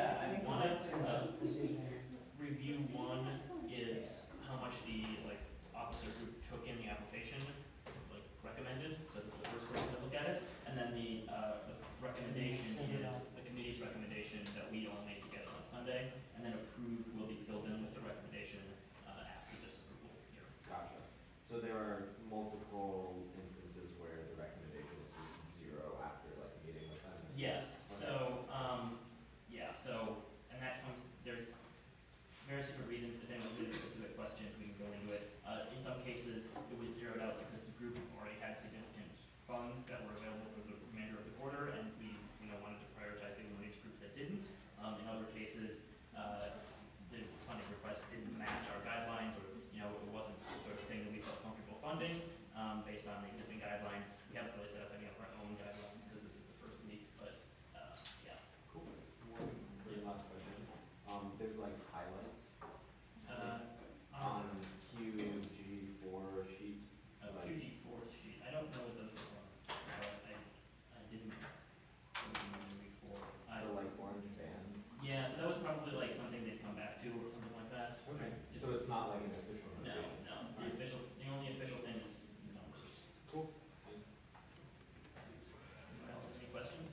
review one is how much the, like, officer who took in the application, like, recommended, so the first person to look at it. And then the recommendation is the committee's recommendation that we all made together on Sunday, and then approved will be filled in with the recommendation after this approval here. Gotcha. So there are multiple instances where the recommendation is just 0 after like meeting with them? Yes, Okay. so, and that comes, there's various different reasons. If anyone has specific questions, we can go into it. In some cases, it was zeroed out because the group already had significant funds that were available for the remainder of the quarter, and we, wanted to prioritize the one age groups that didn't. In other cases, the funding request didn't match our guidelines, or, it wasn't the sort of thing that we felt comfortable funding, based on the existing guidelines. We haven't really set up any of our own guidelines because this is the first week, but, yeah. Cool. One very last question. There's like highlights on QG4 sheet. QG4 sheet. I don't know what those are. I didn't before. The like orange band. Yeah, so that was probably like something they'd come back to or something like that. Okay. Just, So it's not like an official no, notation? no. The only official thing is numbers. Cool. Thanks. Anyone else have any questions?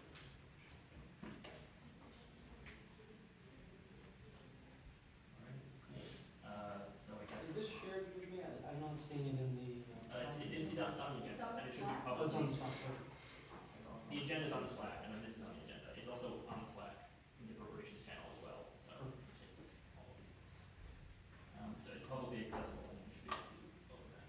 Alright, cool. So I guess. Is this shared with me? I'm not seeing it in the. It's on the agenda, and it should be Oh, it's on the public. Slack. The agenda's on the Slack, and then this is on the agenda. It's also on the Slack in the appropriations channel as well, so it's all of these. So it's publicly accessible, and you should be able to vote on that.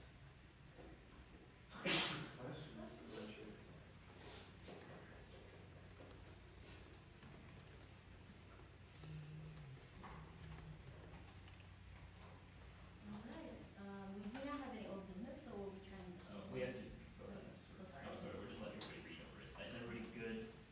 Alright, we do not have any old business, so we'll be trying to. We have to vote on this. Oh, sorry. Oh, sorry, we're just letting everybody read over it. Is everybody good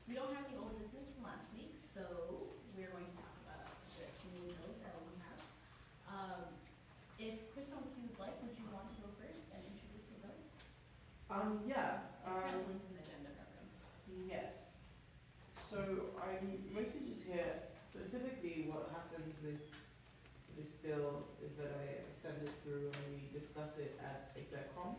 we don't have any old business from last week, so we're going to talk about the two new bills that we have. If Chris, if you would like, would you want to go first and introduce your bill? Yeah. It's kind of linked in the agenda program. Yes. So I'm mostly just here. So typically what happens with this bill is that I send it through and we discuss it at ExecCom.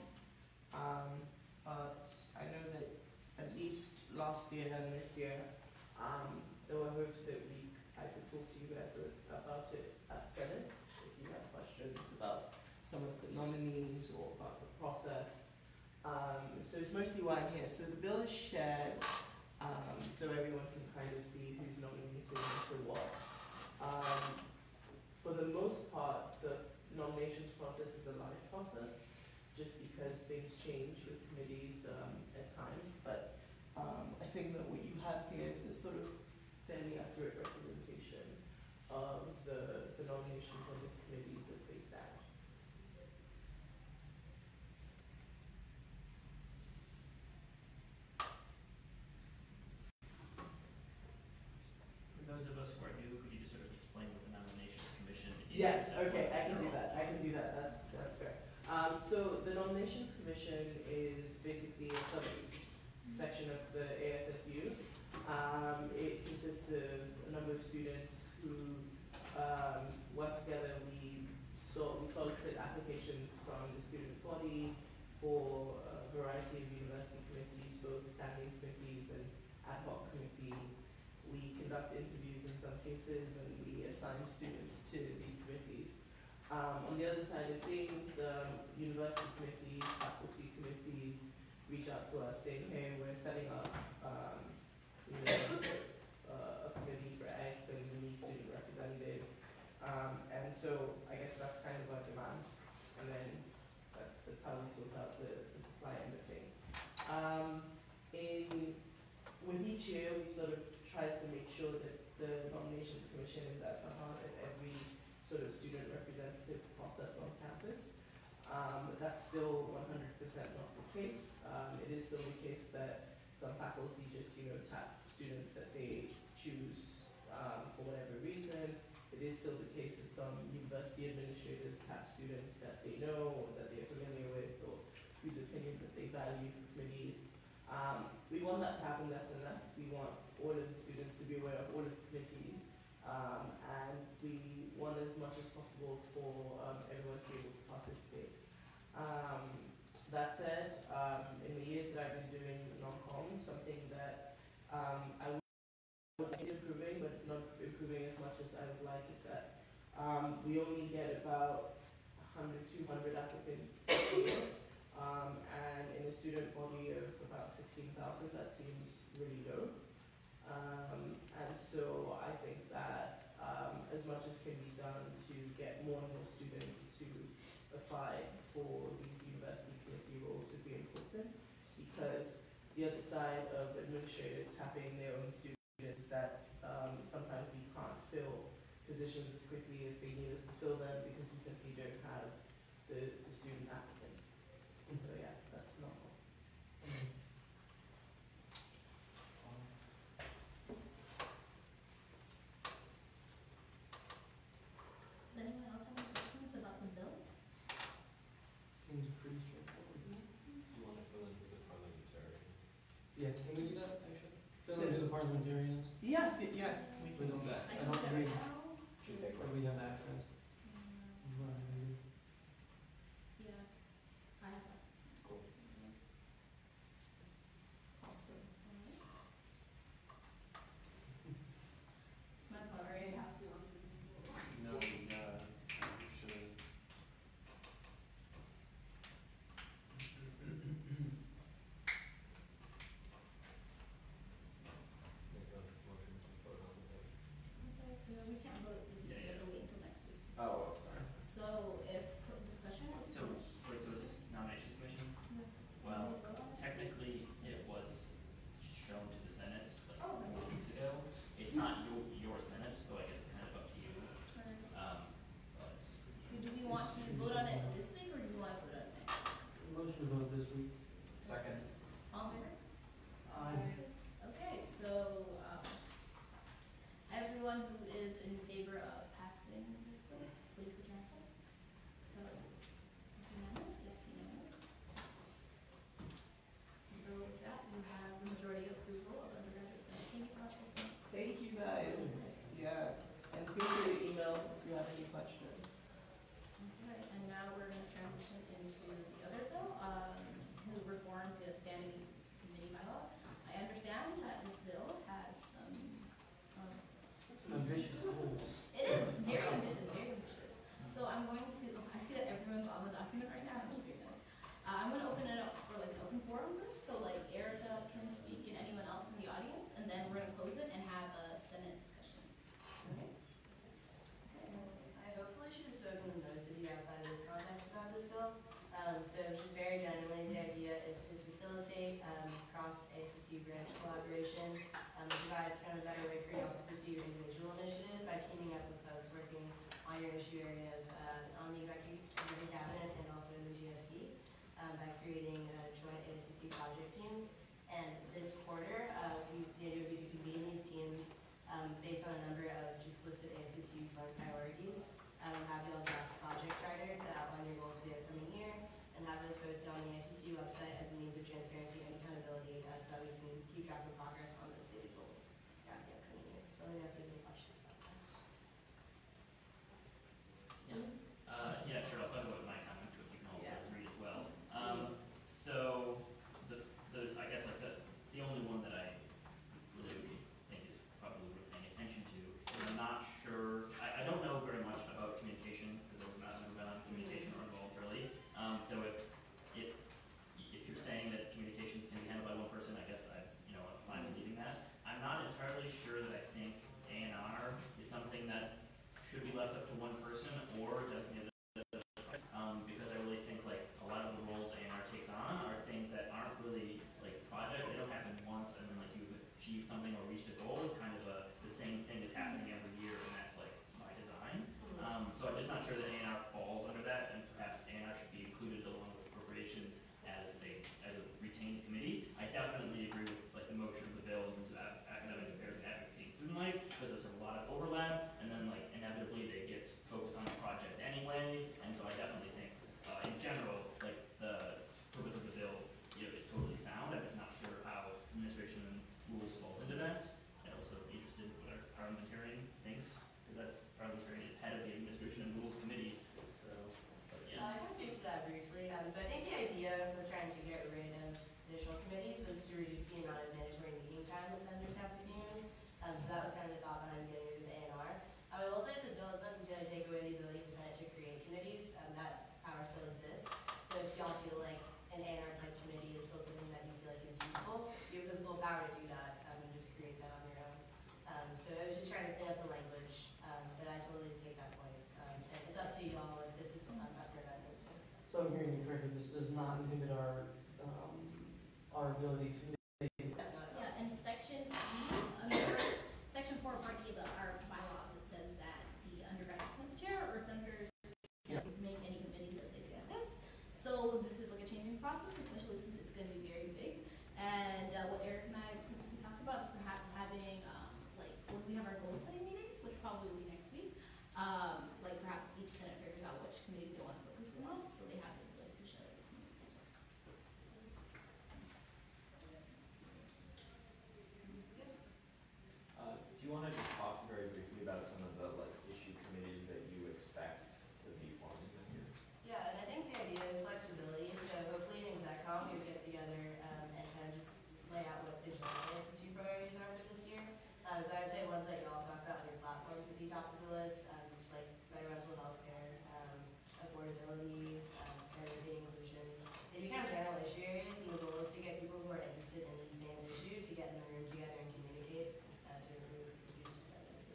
But I know that at least last year and this year, there were hopes that I could talk to you guys about it at Senate if you have questions about some of the nominees or about the process. So it's mostly why I'm here. So the bill is shared, so everyone can kind of see who's nominated and for what. For the most part, the nominations process is a live process, just because things change with committees at times. But I think that what you have here is a sort of fairly accurate representation of the nominations and the committees as they stand. For those of us who are new, could you just sort of explain what the nominations commission is? Yes, and okay, what I can they're do all that. I for? can do that. That's fair. So the nominations commission is basically a subsection of the ASSU. It consists of a number of students who work together. We solicit applications from the student body for a variety of university committees, both standing committees and ad hoc committees. We conduct interviews in some cases, and we assign students to these committees. On the other side of things, university committees, faculty committees reach out to us saying, hey, we're setting up a committee for X and we need student representatives. And so I guess that's kind of our demand. And then that's how we sort out the supply end of things. With each year, we sort of try to make sure that the nominations commission is at the heart of every sort of student representative process on campus. But that's still 100% not the case. It is still the case that some faculty just, tap students that they choose for whatever reason. It is still the case that some university administrators tap students that they know or that they're familiar with or whose opinion that they value for committees. We want that to happen less and less. We want all of the students to be aware of all of the committees. And we want as much as possible for everyone to be able to participate. That said, in the years that I've been doing non-com, something that I would like improving, but not improving as much as I would like, is that we only get about 100, 200 applicants a year. And in a student body of about 16,000, that seems really low. And so I think that as much as can be done to get more and more students to apply for these university committee roles would be important, because the other side of administrators tapping their own students is that sometimes we can't fill positions as quickly as they need us to fill them because we simply don't have the student applicants. So yeah, that's normal. Does anyone else have any questions about the bill? Seems pretty straightforward. Do you want to fill in with the parliamentarians? Yeah, can we do that actually? Fill in who the parliamentarians. Yeah, yeah, we can do that. I I can don't do that read. right now. Should take Or we have access. Yeah, I have that. Cool. Awesome. I'm sorry, I have to on these. No, yes, you should. Make a motion to vote on the bill. Okay, we can't vote this week, we have to wait until next week to collaboration, provide kind of a better way for you all to pursue your individual initiatives by teaming up with folks working on your issue areas on the executive cabinet and also in the GSC by creating joint ASCC project teams. And this quarter, the idea would be to convene these teams based on a number of just listed ASCC joint priorities. Have you all draft project charters that outline your goals for the upcoming year, and have those posted on the ASCC website as a means of transparency and accountability so that we can keep track of progress on those stated goals throughout the upcoming year. So let me know if there's any questions about that. Yeah, sure, I'll talk about my comments, but you can also read as well. So, I guess like the only one that I really think is probably worth paying attention to is I'm not sure, I don't know very much about communication because I was not around communication or involved really. So if you're saying that communications can be handled by one person, I guess I'm fine believing that. I'm not entirely sure that I think A&R is something that should be left up to one person or designated because I really think like a lot of the roles A&R takes on are things that aren't really like project. They don't happen once and then like you've achieved something or reached a goal. It's kind of the same thing is happening every year, and that's like by design. So I'm just not sure that A&R falls under that, and perhaps A&R should be included along with appropriations as a retained committee. I definitely agree with like the motion of the bill in terms of academic affairs and advocacy and student life because there's a lot of overlap, and then like inevitably they get focused on the project anyway, and so I definitely think in general like the purpose of the bill is totally sound. I'm just not sure how administration and rules falls into that. I'd also be interested in what our parliamentarian thinks, because that's parliamentarian is head of the administration and rules committee. So, but yeah. I can speak to that briefly. So I think the idea of trying to get rid of additional committees was to reduce the amount of mandatory meeting time the senators have to be in. So that was kind of the thought behind getting rid of the A&R. I will say this bill is necessarily take away the ability of the Senate to create committees. That power still exists. So if y'all feel like an A&R type committee is still something that you feel like is useful, you have the full power to do that and just create that on your own. So I was just trying to clean up the language, but I totally take that point. And it's up to y'all if this is up for amendment. So I'm hearing you correctly, this does not inhibit our ability to make. Yeah, in section E, section 4, part E of our bylaws, it says that the undergraduate senate chair or senators can't make any committees as they see fit. So this is like a changing process, especially since it's going to be very big. And what Eric and I previously talked about is perhaps having, like when we have our goal setting meeting, which probably will be next week, like perhaps each senate figures out which committees they want to focus in on, so they have the ability to share those committees as well. Do you want to just talk very briefly about some of the like issue committees that you expect to be forming this year? Yeah, and I think the idea is flexibility. So hopefully in ExecCom we would get together and kind of just lay out what the general ASSU priorities are for this year. So I would say ones that y'all talk about on your platforms would be top of the list, just like better mental health care, affordability, diversity and inclusion. They'd be kind of general issue areas, and the goal is to get people who are interested in these same issues to get in the room together and communicate to improve youth dependency.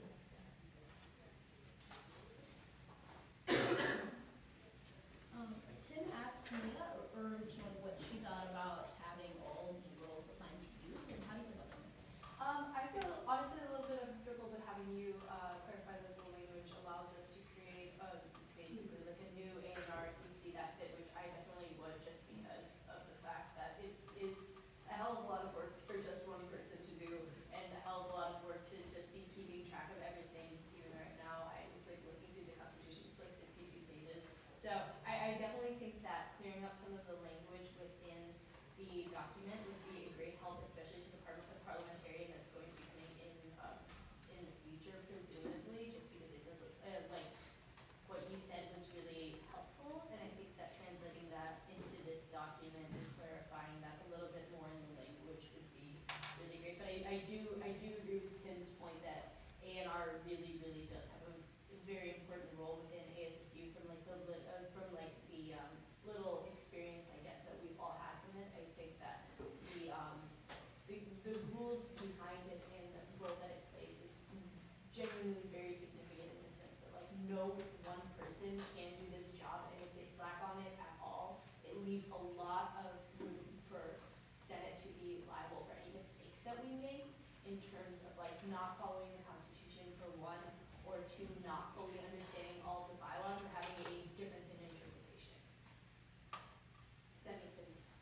Tim asked Mia originally what she thought about having all the roles assigned to you, and how do you feel about them? I feel honestly a little bit uncomfortable with having you clarify that the language allows us to create basically like a new A&R if we see that fit, which I definitely would just because of the fact that it is a hell of a lot of work for just one person to do and a hell of a lot of work to just be keeping track of everything. Just even right now, I was like looking through the Constitution, it's like 62 pages. So I definitely think that clearing up some of the language within the document would be a great help, especially to the parliamentarian that's going to be coming in the future, presumably, just because it does look like what you said was really helpful, and I think that translating that into this document and clarifying that a little bit more in the language would be really great. But I do agree with Tim's point that A&R really does have a very important role within ASSU from like the little experience I guess that we've all had from it. I think that the rules behind it and the role that it plays is genuinely very significant in the sense that like no one person can do this job, and if they slack on it at all, it leaves a lot of room for Senate to be liable for any mistakes that in terms of like not following the Constitution for one, or two, not fully understanding all of the bylaws or having a difference in interpretation. If that makes any sense.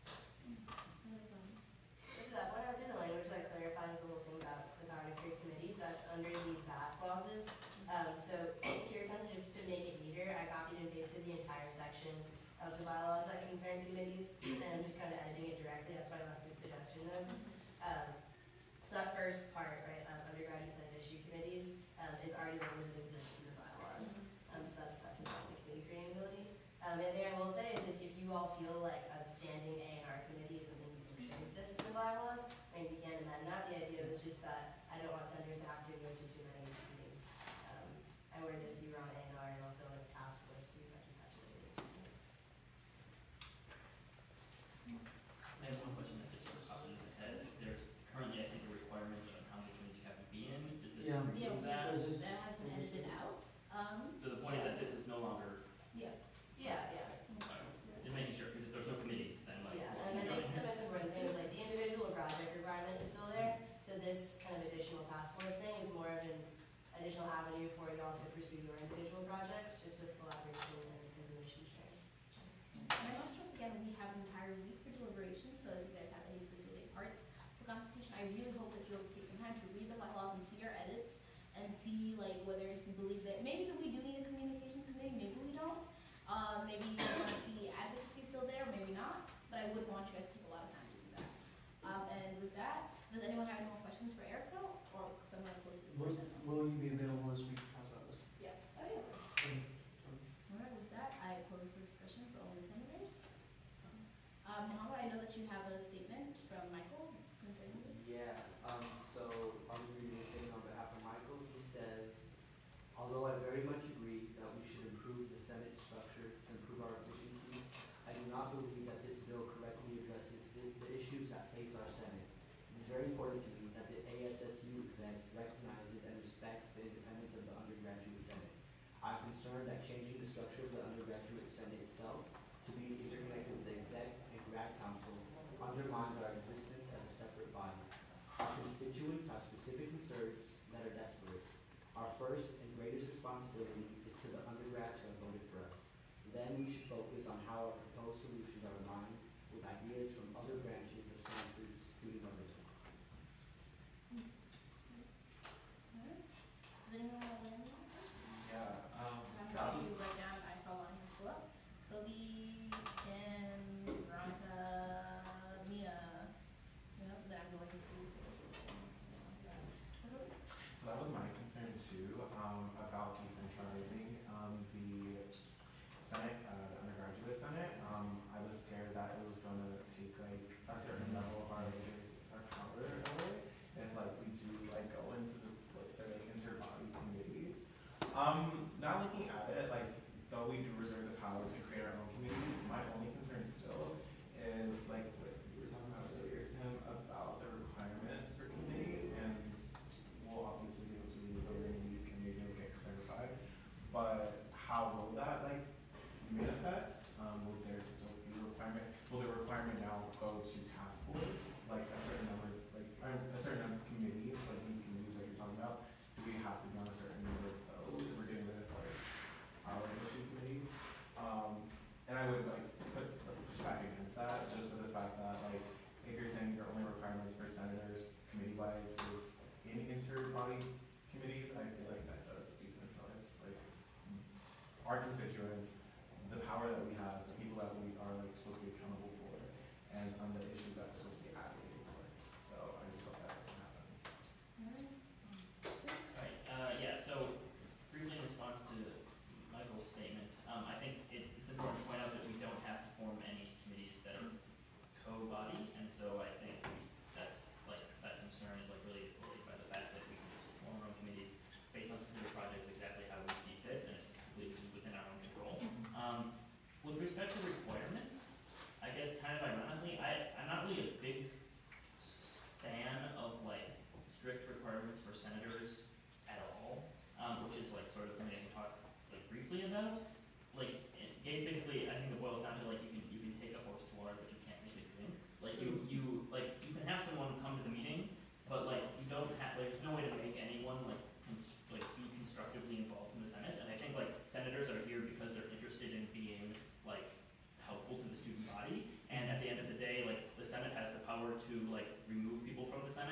To that point, I would say the language that clarifies the whole thing about the power to create committees, that's under the VAT clauses. So here, kind of just to make it neater, I copied and pasted the entire section of the bylaws that concern committees, and I'm just kind of editing it directly. That's why I left a suggestion of. So that first part, right, undergraduate Senate issue committees, is already language that exists in the bylaws. So that's specifying the committee creating ability. And the thing I will say is if you all feel like a standing A&R committee is something you think should exist in the bylaws, I mean, we can amend that. The idea was just that I don't want senators to have to go to too many meetings. I worried that if you were on A&R and also a task force, you might just have to go to these meetings. I have one question that just sort of popped into my head. There's currently, I think, a requirement on how many committees you have to be in. Is this Yeah. remove that? Is this- That has been edited out. So the point is that this is no longer, Yeah. Yeah. just making sure, because if there's no committees, then like, Yeah, what are and I we think doing? the most important thing is like the individual project requirement is still there. So this kind of additional task force thing is more of an additional avenue for y'all to pursue your individual projects, just with collaboration and information sharing. And I must stress again, we have an entire week for deliberation, so if you guys have any specific parts of the Constitution, I really hope that you'll take some time to read the bylaws and see our edits and see like whether you believe that maybe we do need a communications committee, maybe we don't. Maybe you want to see advocacy still there, maybe not, but I would want you guys to take a lot of time to do that. And with that, does anyone have any more questions for Erica, or someone close to this person? Will you be available this week to talk about this? Yeah. Okay. All right, with that, I close the discussion for only the senators. Mohammed, I know that you have a statement from Michael concerning this. Yeah, so I'll be reading a statement on behalf of Michael. He says, although I very much agree that we should improve the Senate structure to improve our efficiency, I do not believe that this bill correctly addresses the issues that face our Senate. It is very important to me that the ASSU execs recognizes and respects the independence of the undergraduate Senate. I'm concerned that changing the structure of the undergraduate Senate itself to be interconnected with the exec and grad council undermines our existence as a separate body. Our constituents have specific concerns that are desperate. Our first and greatest responsibility is to the undergrads who have voted for us. Then we should focus on how our proposed solutions are aligned with ideas from other branches of Stanford's student government. All right. Does anyone have any more questions? Yeah, I'm that going was, to write down, I saw one hands go up. Kobe, Tim, Veronica, Mia. Anyone else that I'm going to say? So, so that was my concern too, about decentralizing, the Senate, the undergraduate Senate. I was scared that it was gonna take like a certain level of our leaders, our power away, if like we do like go into this, let's say like inter-body committees. Now looking at it, like though we do reserve the power to create our own committees, my only concern still is like what you were talking about earlier, Tim, about the requirements for committees, and we'll obviously be able to read this over in a week and maybe it'll get clarified. But how will that like manifest? Will there still be a requirement? Will the requirement now go to task force, like a certain number, like a certain number of committees, like these committees that you're talking about? Do we have to be on a certain number of those if we're getting rid of like our issue committees? And I would like put push back against that just for the fact that like if you're saying your only requirements for senators committee-wise is in inter-body committees, I feel like that does decentralize like our constituents, the power that we have, the people that we are like supposed to be accountable for, and the issues that we're supposed to be advocating for. So I just hope that doesn't happen. all right. Right, yeah, so briefly in response to Michael's statement, I think it's important to point out that we don't have to form any committees that are co-body, and so I think that's like, that concern is like really allayed by the fact that we can just form our own committees based on specific projects exactly how we see fit, and it's completely within our own control. With respect to requirements, I guess kind of ironically, I'm not really a big fan of like strict requirements for senators at all, which is like sort of something I can talk like briefly about. Like basically, I think it boils down to like you can take a horse to water, but you can't make it drink. Like you can have someone come to the meeting, but like you don't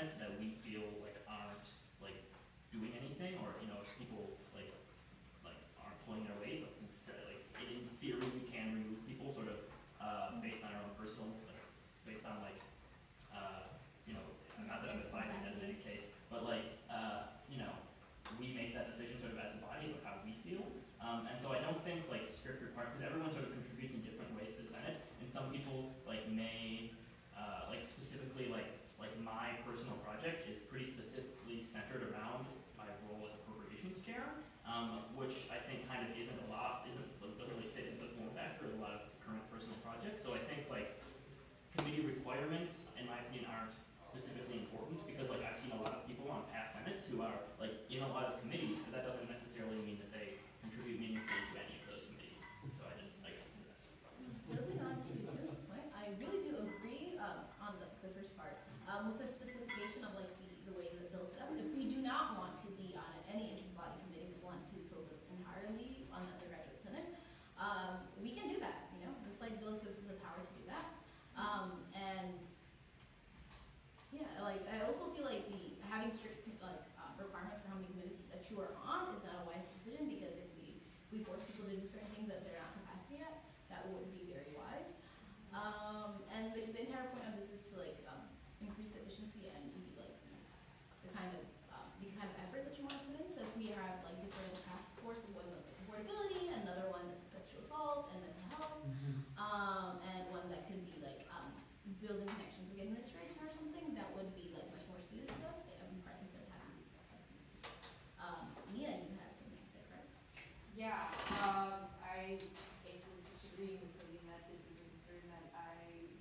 Senate that we feel like aren't like doing anything, or you know, if people like aren't pulling their weight, but like in theory we can remove people sort of based on our own personal, like based on like you know, not that I'm advising that in any case, but like you know, we make that decision sort of as a body of how we feel. And so I don't think like script requirement, because everyone sort of contributes in different ways to the Senate, and some people like may like specifically like my personal project is pretty specifically centered around my role as appropriations chair, which I think kind of doesn't really fit into the form factor of a lot of current personal projects. So I think like committee requirements, in my opinion, aren't specifically important, because like I've seen a lot of people on past Senates who are like in a lot of committees, but that doesn't necessarily mean that they contribute meaningfully to any of those committees. So I just like to do that. Building on to Tim's point, I really do agree on the first part with the specification of like the way that the bill's set up. If we do not want to be on any interbody committee, we want to focus entirely on the Undergraduate Senate, we can do that. You know, just like Bill gives us the power to do that. And yeah, like I also feel like having strict like requirements for how many committees that you are on is not a wise decision, because if we force people to do certain things that they're not capacity at, that would be very wise. And the entire point of this is to like increase efficiency and like the kind of effort that you want to put in. So if we have like different task forces, one that's like affordability, another one that's sexual assault and mental health, and one that could be like building connections with administration or something, that would be like much more suited to us. Instead of having these Mia, you had something to say, right? Yeah, I basically just agreeing with Cody that this is a concern that I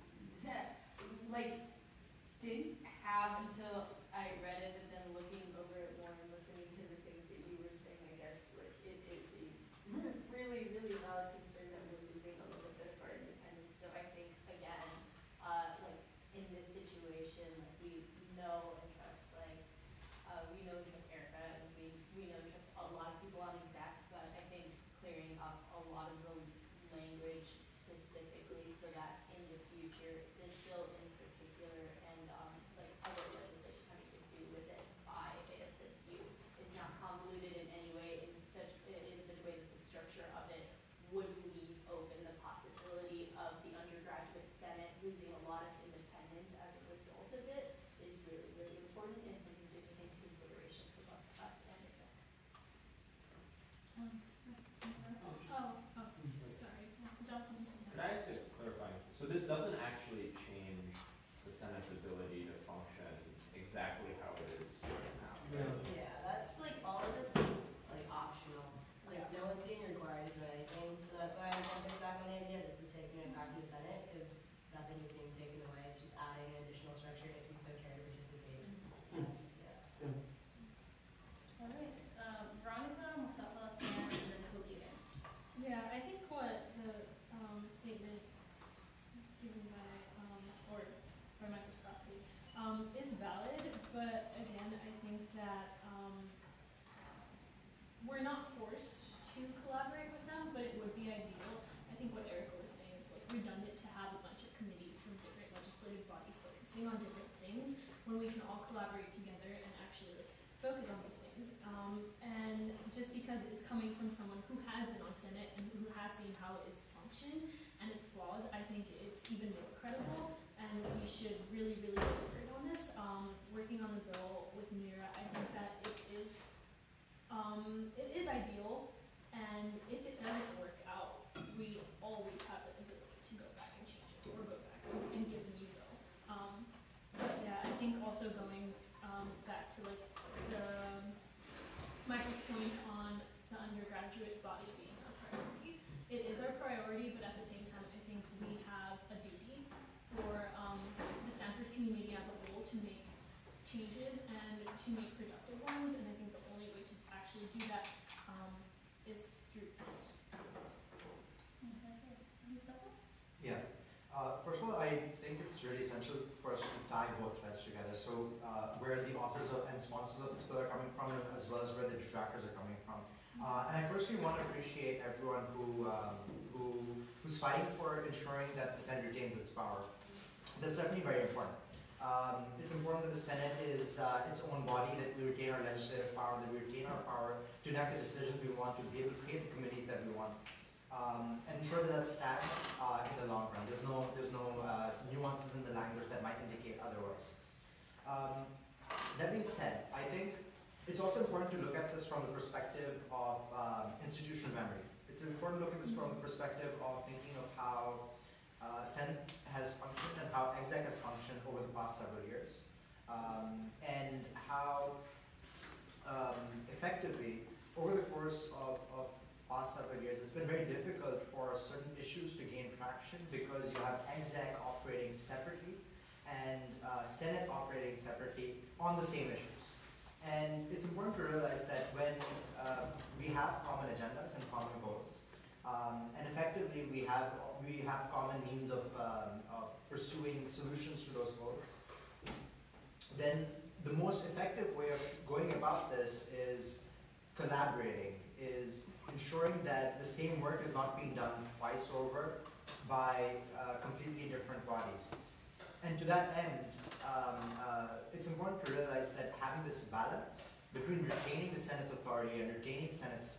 like didn't have until I read it, but then looking over it more and listening to the things that you were saying, I guess like it is a really, really valid concern that we're losing a little bit of our independence. So I think again, like in this situation, like we know and trust we know and trust Erica, and we know and trust a lot of people on exec, but I think clearing up a lot of the language specifically so that in the future, this bill in particular and like other legislation having to do with it by ASSU is not convoluted in any way in such a way that the structure of it would leave open the possibility of the undergraduate Senate losing a lot of independence as a result of it is really, really important and something to take into consideration for both us and exec. Sorry, John. Could I ask a clarifying? So this doesn't actually change the Senate's ability to function exactly how it is right now, right? Yeah, that's like all of this is like optional. Like no one's being required to do anything. So that's why I'm pushing back on the idea this is taking it back to the Senate, because nothing is being taken away. It's just adding an additional structure if you so care to participate. Yeah. All right, Veronica, Mustafa, Sam, and then Cody again. Yeah, I think what the statement given by Michael's proxy is valid, but again, I think that we're not forced to collaborate with them, but it would be ideal. I think what Erica was saying is like redundant to have a bunch of committees from different legislative bodies focusing on different things when we can all collaborate together and actually like focus on these things. And just because it's coming from someone who has been on Senate and who has seen how it's functioned and its flaws, I think it's even more credible, and we should really, really deliberate on this. Working on the bill with Mira, I think that it is ideal, and if it doesn't work out, we always have the ability to go back and change it or go back and give a new bill. But yeah, I think also going back to like Michael's point on the undergraduate body being our priority. It is our priority, but at the same time, I think we have a duty for the Stanford community as a whole to make changes and to make productive ones, and I think the only way to actually do that is through this. Yeah. First of all, I think it's really essential for us to tie both threads together. So where the authors and sponsors of this bill are coming from, as well as where the detractors are coming from. And I firstly want to appreciate everyone who's fighting for ensuring that the Senate retains its power. That's certainly very important. It's important that the Senate is its own body, that we retain our legislative power, that we retain our power to enact the decisions we want, to be able to create the committees that we want, and ensure that stands in the long run. There's no nuances in the language that might indicate otherwise. That being said, I think it's also important to look at this from the perspective of institutional memory. It's important to look at this from the perspective of thinking of how Senate has functioned and how exec has functioned over the past several years, and how effectively over the course of past several years it's been very difficult for certain issues to gain traction because you have exec operating separately and Senate operating separately on the same issues. And it's important to realize that when we have common agendas and common goals, and effectively we have common means of pursuing solutions to those goals, then the most effective way of going about this is collaborating, is ensuring that the same work is not being done twice over by completely different bodies. And to that end, it's important to realize that having this balance between retaining the Senate's authority and retaining the Senate's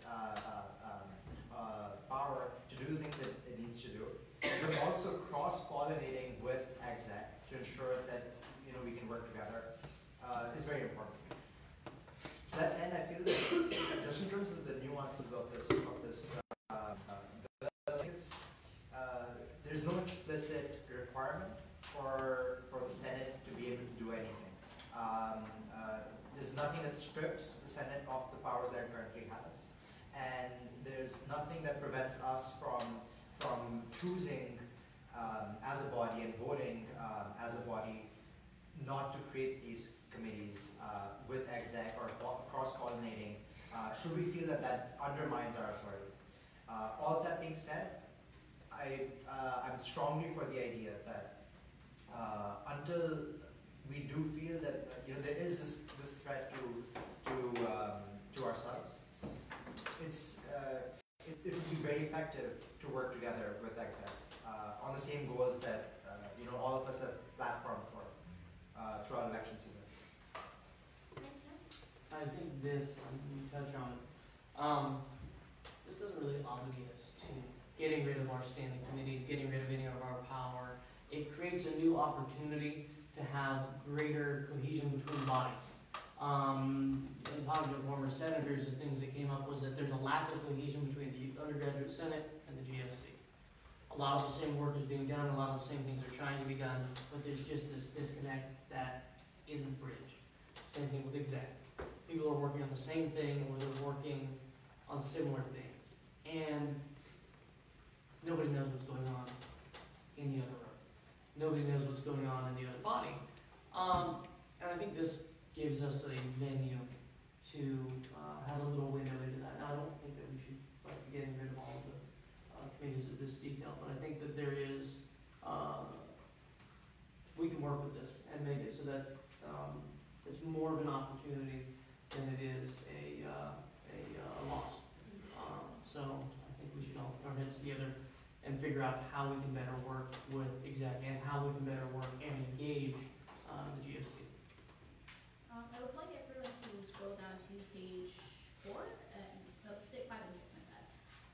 power to do the things that it needs to do, but also cross-pollinating with exec to ensure that we can work together is very important. To that end, I feel that just in terms of the nuances of this there's no explicit requirement for the Senate to be able to do anything. There's nothing that strips the Senate of the powers that it currently has, and there's nothing that prevents us from choosing as a body and voting as a body not to create these committees with exec or cross-pollinating should we feel that undermines our authority. All of that being said, I'm strongly for the idea that until we do feel that there is this threat to ourselves, it would be very effective to work together with exec on the same goals that all of us have platformed for throughout election season. I think this, you touch on it, this doesn't really obligate us to getting rid of our standing committees, getting rid of any of our power. It creates a new opportunity to have greater cohesion between bodies. In talking to former senators, the things that came up was that there's a lack of cohesion between the Undergraduate Senate and the GSC. A lot of the same work is being done, a lot of the same things are trying to be done, but there's just this disconnect that isn't bridged. Same thing with exec. People are working on the same thing, or they're working on similar things, and nobody knows what's going on in the other room. Nobody knows what's going on in the other body. And I think this gives us a venue to have a little window into that. Now, I don't think that we should be getting rid of all of the committees of this detail, but I think that there is, we can work with this and make it so that it's more of an opportunity than it is a loss. So I think we should all put our heads together and figure out how we can better work with exec and how we can better work and engage the GSD. I would like everyone to scroll down to page 4 and no, 5 and 6, my bad.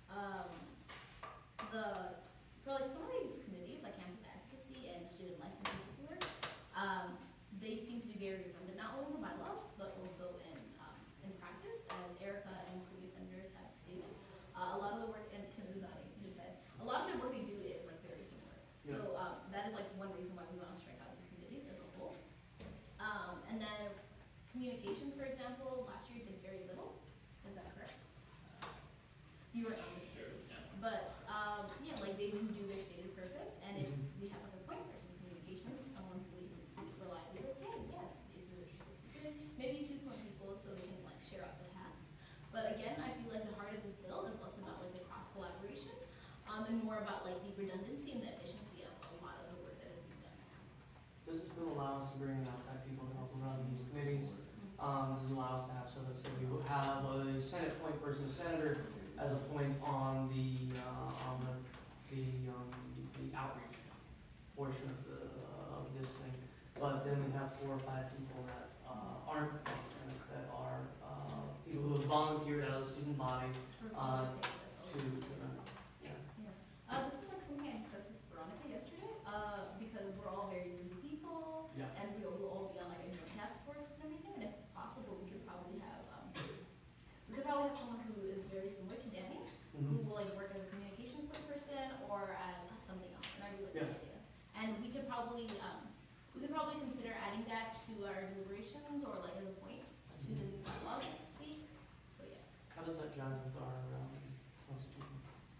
For some of these committees, like campus advocacy and student life in particular, they seem to be very redundant, not only in the bylaws, but also in practice, as Erica and previous senators have stated. A lot of the work, and Tim is nodding his head, a lot of the work they do is very similar. Yeah. So that is one reason why we want to strike out these committees as a whole. And then communications, for example, last year did very little. Is that correct? You were on the Sure, yeah. But yeah, they do their stated purpose, and if we have a point person in communications, someone who we can reliably go, hey, yes, this is what you're supposed to be doing. Maybe 2 point people so they can share out the tasks. But again, I feel like the heart of this bill is less about the cross collaboration, and more about the redundancy and the efficiency of a lot of the work that is being done now. Does this bill allow us to bring in outside people to help run these committees? Does it allow us to have, so let's say we would have a Senate point person, a senator, as a point on the outreach portion of this thing. But then we have 4 or 5 people that aren't in the Senate, that are people who have volunteered out of the student body to remember. Yeah. This is like something I discussed with Veronica yesterday, because we're all very busy people, Yeah. and we will all be on like a joint task force and everything, and if possible, we could probably have someone who is very similar to Danny, who will like work as a communications point person or as something else, and I really like the idea. And we could probably consider adding that to our deliberations or like as a point to the new bylaws next week. So yes. How does that jive with our constitution?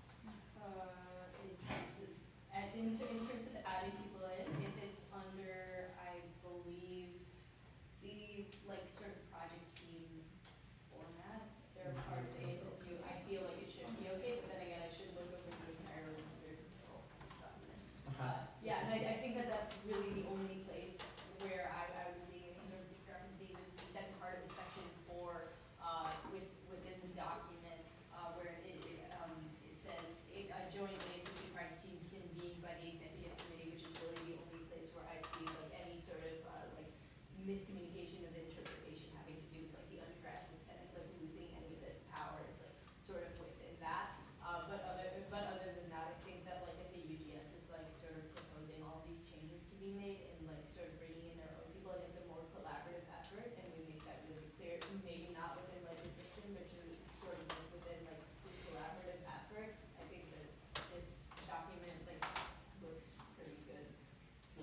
In terms of adding people in, if it's under, I believe, the like sort of project team format, they're part of the ASSU, I feel like it should be okay, but then again, I should look over the entire document. Yeah, and I think that that's really the only place where I was seeing any sort of discrepancy was the second part of the section 4 within the document where it says a joint ASSU project team convened by the executive committee, which is really the only place where I see like any sort of like miscommunication of interpretation having to do with like the undergraduate senate like losing any of its powers like sort of within that. But other than that, I think that like if the UGS is like sort of proposing all these changes to be made and like sort of bringing in their own people, and it's a more collaborative effort, and we make that really clear, maybe not within legislation, but just sort of just within like this collaborative effort. I think that this document like looks pretty good. The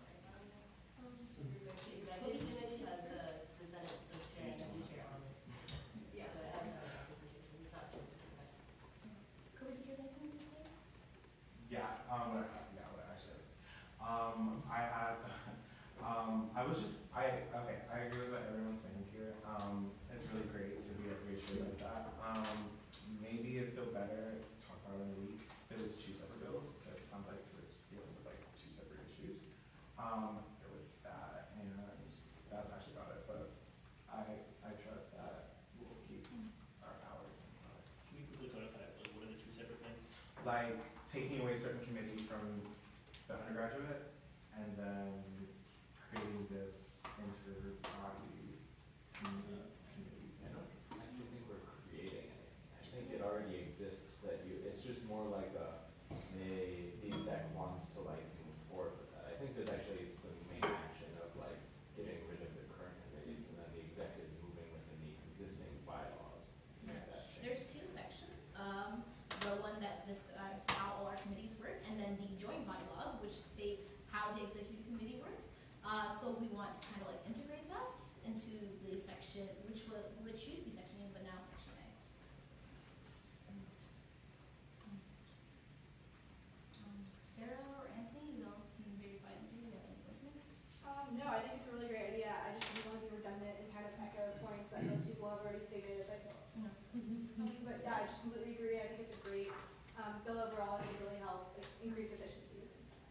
executive committee has the Senate, the chair and deputy chair on it. Yeah. So it has some representation, it's not just the executive. Cody, did you have anything to say? Yeah, what actually is. I had, I agree with what everyone's saying here. It's really great to be appreciated like that. Maybe it'd feel better, talk about it in a week, if it was 2 separate bills, because it sounds like we're just dealing with like 2 separate issues. There was that, and that's actually about it, but I trust that we'll keep our powers and products. Can you quickly clarify, like, what are the 2 separate things? Like taking away certain committees from the undergraduate and then creating this inter-body committee. I don't actually think we're creating anything. I think it already exists that it's just more like the exec wants to like move forward with that. I think there's actually the main action of like getting rid of the current committees and then the exec is moving within the existing bylaws. to make that change. There's 2 sections. The one that describes how all our committees work, and then the joint bylaws, which state how the executive committee works. So we want to kind of like integrate that into the section, which used to be section A, but now section A. Sarah or Anthony, you know, can you verify and see if you have any questions? No, I think it's a really great idea. I just didn't want to be redundant and kind of echo points that most people have already stated. I feel. But yeah, I just completely agree. I think it's a great bill overall. It would really help like, increase efficiency.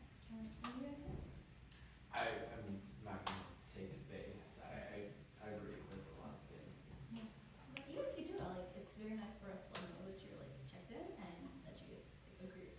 I'm not going to take space. I agree with a lot of things. But even if you do, like, it's very nice for us to know that you're like checked in and that you guys agree.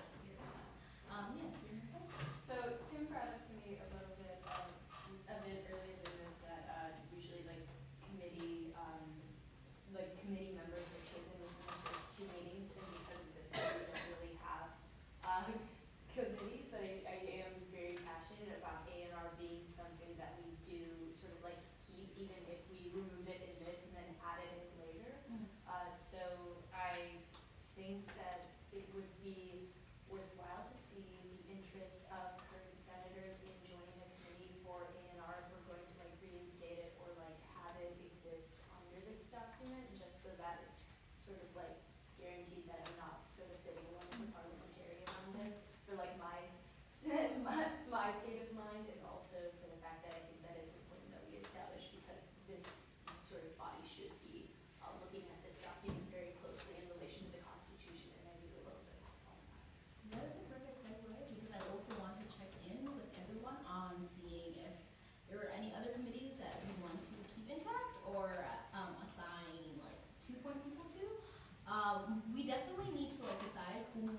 So Kim brought up to me a little bit earlier than this that usually like committee members are chosen within the first 2 meetings, and because of this, we don't really have committees. But I am very passionate about A&R being something that we do sort of like keep, even if we remove it in this and then add it in later. So I think that it would be worthwhile to see the interest of current senators in joining a committee for A&R if we're going to like reinstate it or like have it exist under this document, just so that it's sort of like guaranteed that I'm not sort of sitting alone as a parliamentarian on this for like my state of mind, and also for the fact that I think that it's important that we establish, because this sort of body should be looking at this document very closely in relation to the Constitution, and I need a little bit of help on that. That is a perfect segue, because I also want to check in with everyone on seeing if there are any other committees that we want to keep intact or assign like 2 point people to. We definitely need to like decide who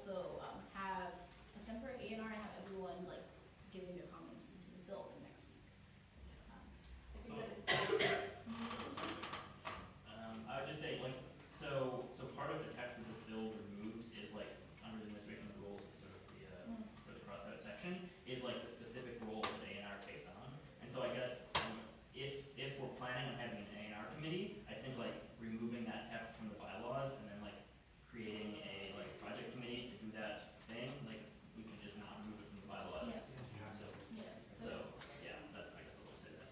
also have a temporary A&R and have everyone like giving their comments into this bill the next week. I would just say, like, so part of the text that this bill removes is like under the administration rules, sort of the for the crossed out section is like the specific role that A&R takes on. And so I guess if we're planning on having an A&R committee, I think like removing that text from the bylaws and then like creating a like project committee to do that thing, like we can just not remove it from the bylaws. Yeah. So yeah, that's I guess I'll just say that.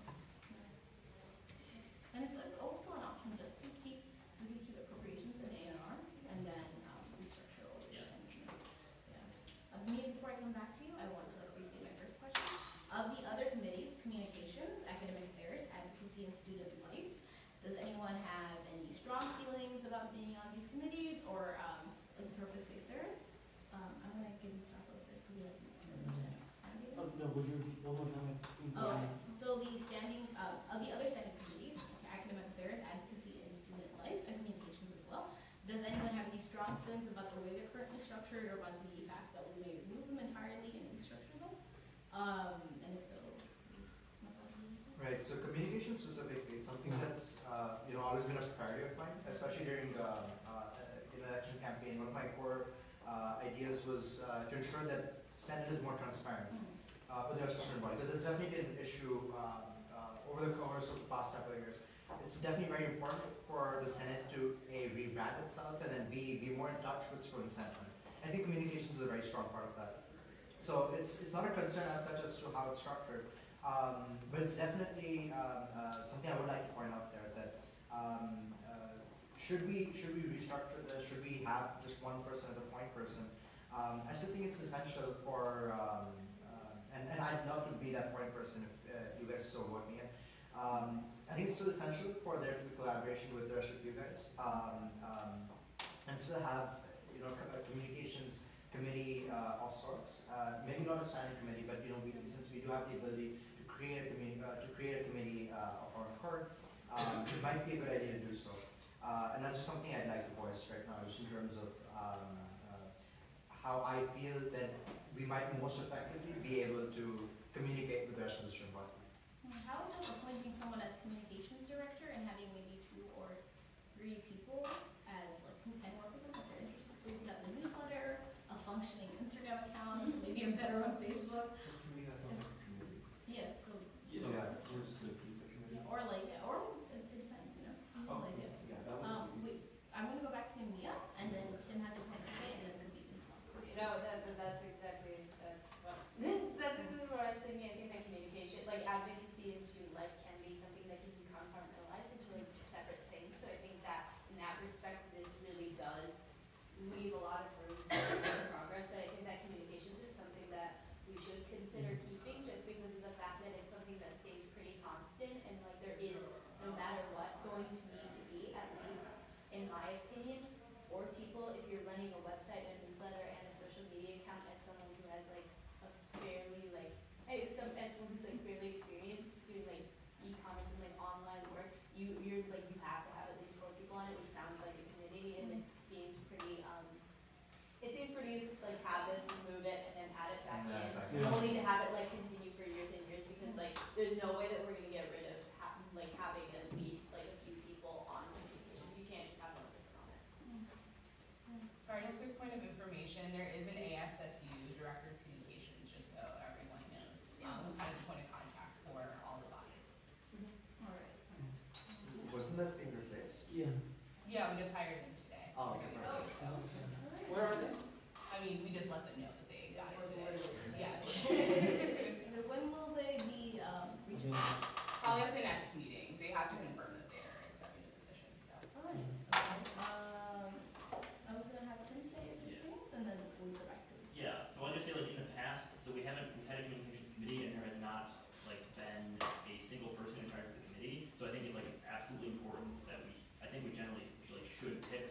And it's also an option just to keep, we can keep appropriations in A&R and then restructure all the committees. Yeah. Maybe before I come back to you, I want to like restate my first question. Of the other committees, communications, academic affairs, advocacy, and student life, does anyone have any strong feelings about being on these committees or like the purpose they serve? I'm gonna give you Safa first because he hasn't said it. Oh, no, would you repeat one more time? Oh, okay. So the standing, of the other standing committees, academic affairs, advocacy, and student life, and communications as well, does anyone have any strong feelings about the way they're currently structured or about the fact that we may remove them entirely and restructure them? And if so, please. Right, so communication specifically, it's something that's always been a priority of mine, especially during the election campaign. One of my core ideas was to ensure that Senate is more transparent with the student body, because it's definitely been an issue over the course of the past several years. It's definitely very important for the Senate to A, rebrand itself, and then B, be more in touch with student sentiment. I think communications is a very strong part of that. So it's not a concern as such as to how it's structured, but it's definitely something I would like to point out there that should we restructure this? Should we have just one person as a point person? I still think it's essential for, and I'd love to be that point person if you guys so vote me in. I think it's still essential for there to be collaboration with the rest of you guys, and still have a communications committee of sorts. Maybe not a standing committee, but since we do have the ability to create a committee of our own accord, it might be a good idea to do so. And that's just something I'd like to voice right now, just in terms of how I feel that we might most effectively be able to communicate with the rest of the student body. How does appointing someone as communications director and having maybe 2 or 3 people as like who can work with them if they're interested? So we could have a newsletter, a functioning Instagram account, maybe a better on Facebook. To me, that sounds like a committee. Yeah, so Yeah, it's more just a pizza committee. or it depends, Oh, like it. yeah, that was. I'm gonna go back to Mia, and then Tim has a point to say, and then we can talk. No, that's exactly that's exactly what I was thinking. I think that communication, like advocacy and student life, can be something that can be compartmentalized into like separate things. So I think that in that respect, this really does leave a lot of room for progress. But I think that communications is something that we should consider keeping, just because of the fact that it's something that stays pretty constant, and like there is, no matter what, going to need to be, at least in my opinion, for people, if you're running a website, a newsletter, and a social media account, as someone who has like a fairly as someone who's like fairly experienced doing like e-commerce and like online work, you have to have at least 4 people on it, which sounds like a committee, and it seems pretty useless to like have this, remove it, and then add it back in, only to have it like continue for years and years, because like there's no way that we're gonna get rid of having at least like a few people on communications. You can't just have 1 person on it. Sorry, just a quick point of information. There is an ASSU director of communications, just so everyone knows, who's kind of the point of contact for all the bodies. All right. Wasn't that being replaced? Yeah. Yeah, we just hired them today. Oh, okay. So, Where are they? I mean, we just let them know that they got it today. Yeah. When will they be reaching? Probably at the next meeting. They have to confirm that they're accepting the position. So. All right. I was gonna have Tim say a few things, and then we'll go back to you. Yeah, so I'll just say like in the past, so we've had a communications committee and there has not like been a single person in charge of the committee. So I think it's like absolutely important that I think we generally should pick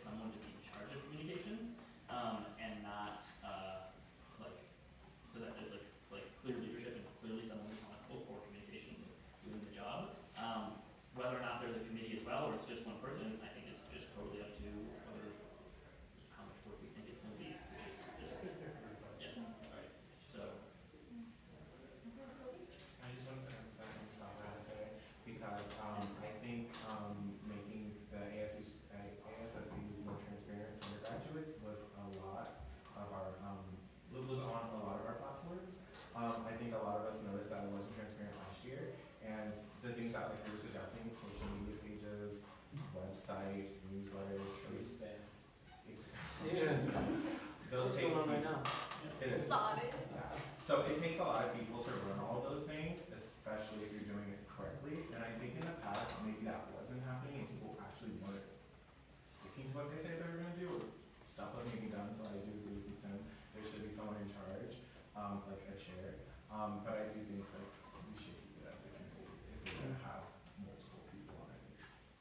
It is. Solid. Yeah. So it takes a lot of people to run all of those things, especially if you're doing it correctly. And I think in the past, maybe that wasn't happening and people actually weren't sticking to what they say they were going to do, or stuff wasn't getting done. So I do agree with Sam. There should be someone in charge, like a chair. But I do think like we should keep it as a committee if we're going to have multiple people on it.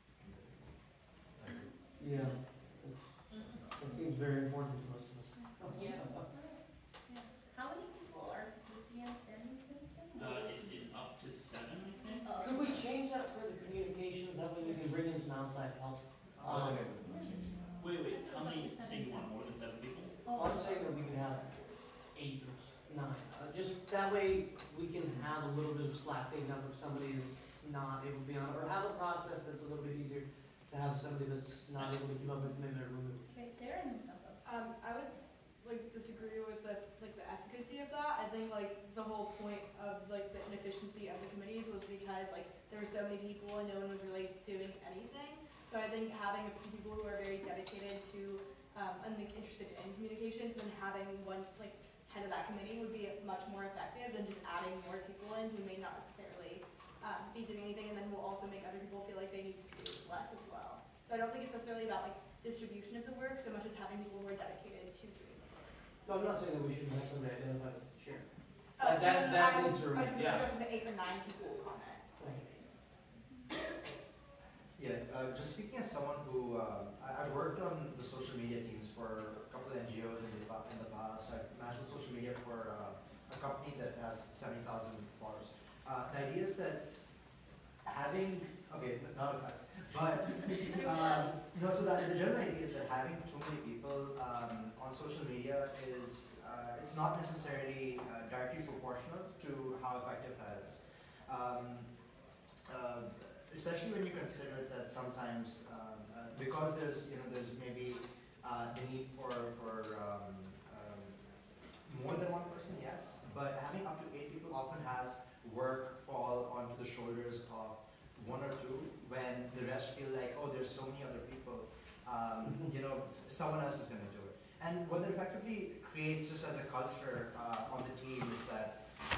Yeah, it seems very important to most of us. Yeah. How many people are supposed to be on standing committee? It's up to 7, I think. Could we change that for the communications, that way we can bring in some outside help? Wait, how many, say you want more than 7 people? I'm saying that we could have 8 or 9, just that way we can have a little bit of slack taken up if somebody is not able to be on it, or have a process that's a little bit easier to have somebody that's not able to keep up with commitment or removed. Okay, Sarah knows something. I would like disagree with the efficacy of that. I think like the whole point of like the inefficiency of the committees was because like there were so many people and no one was really doing anything. So I think having a few people who are very dedicated to and like interested in communications, and then having one like head of that committee would be much more effective than just adding more people in who may not necessarily be doing anything, and then will also make other people feel like they need to do less as well. So I don't think it's necessarily about like distribution of the work so much as having people who are dedicated to doing the work. No, I'm not saying that we shouldn't have somebody identified as the chair. Oh, That I needs was to remain, yeah. addressing the 8 or 9 people comment. Yeah, just speaking as someone who, I've worked on the social media teams for a couple of NGOs in the past. I've managed the social media for a company that has 70,000 followers. The idea is that having, okay, not offense, but, no, so the general idea is that having too many people on social media is, it's not necessarily directly proportional to how effective that is. Especially when you consider that sometimes, because there's maybe the need for more than one person, yes, but having up to 8 people often has work fall onto the shoulders of 1 or 2 when the rest feel like, oh, there's so many other people, someone else is going to do it. And what that effectively creates just as a culture on the team is that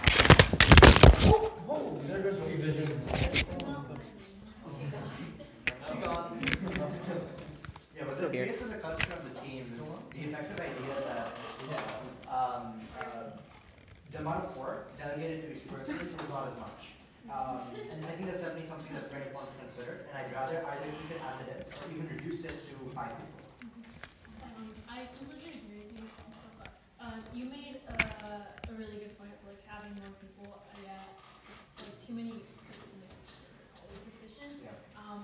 Oh, there goes revision. She gone. Yeah, what Still that here. creates as a culture of the team is the effective idea that the amount of work delegated to each person is not as much. And I think that's definitely something that's very important to consider, and I'd rather either keep it as it is or even reduce it to 5 people. I completely agree with you. You made a really good point of like having more people. Yeah, like too many clicks and isn't always efficient. Yeah.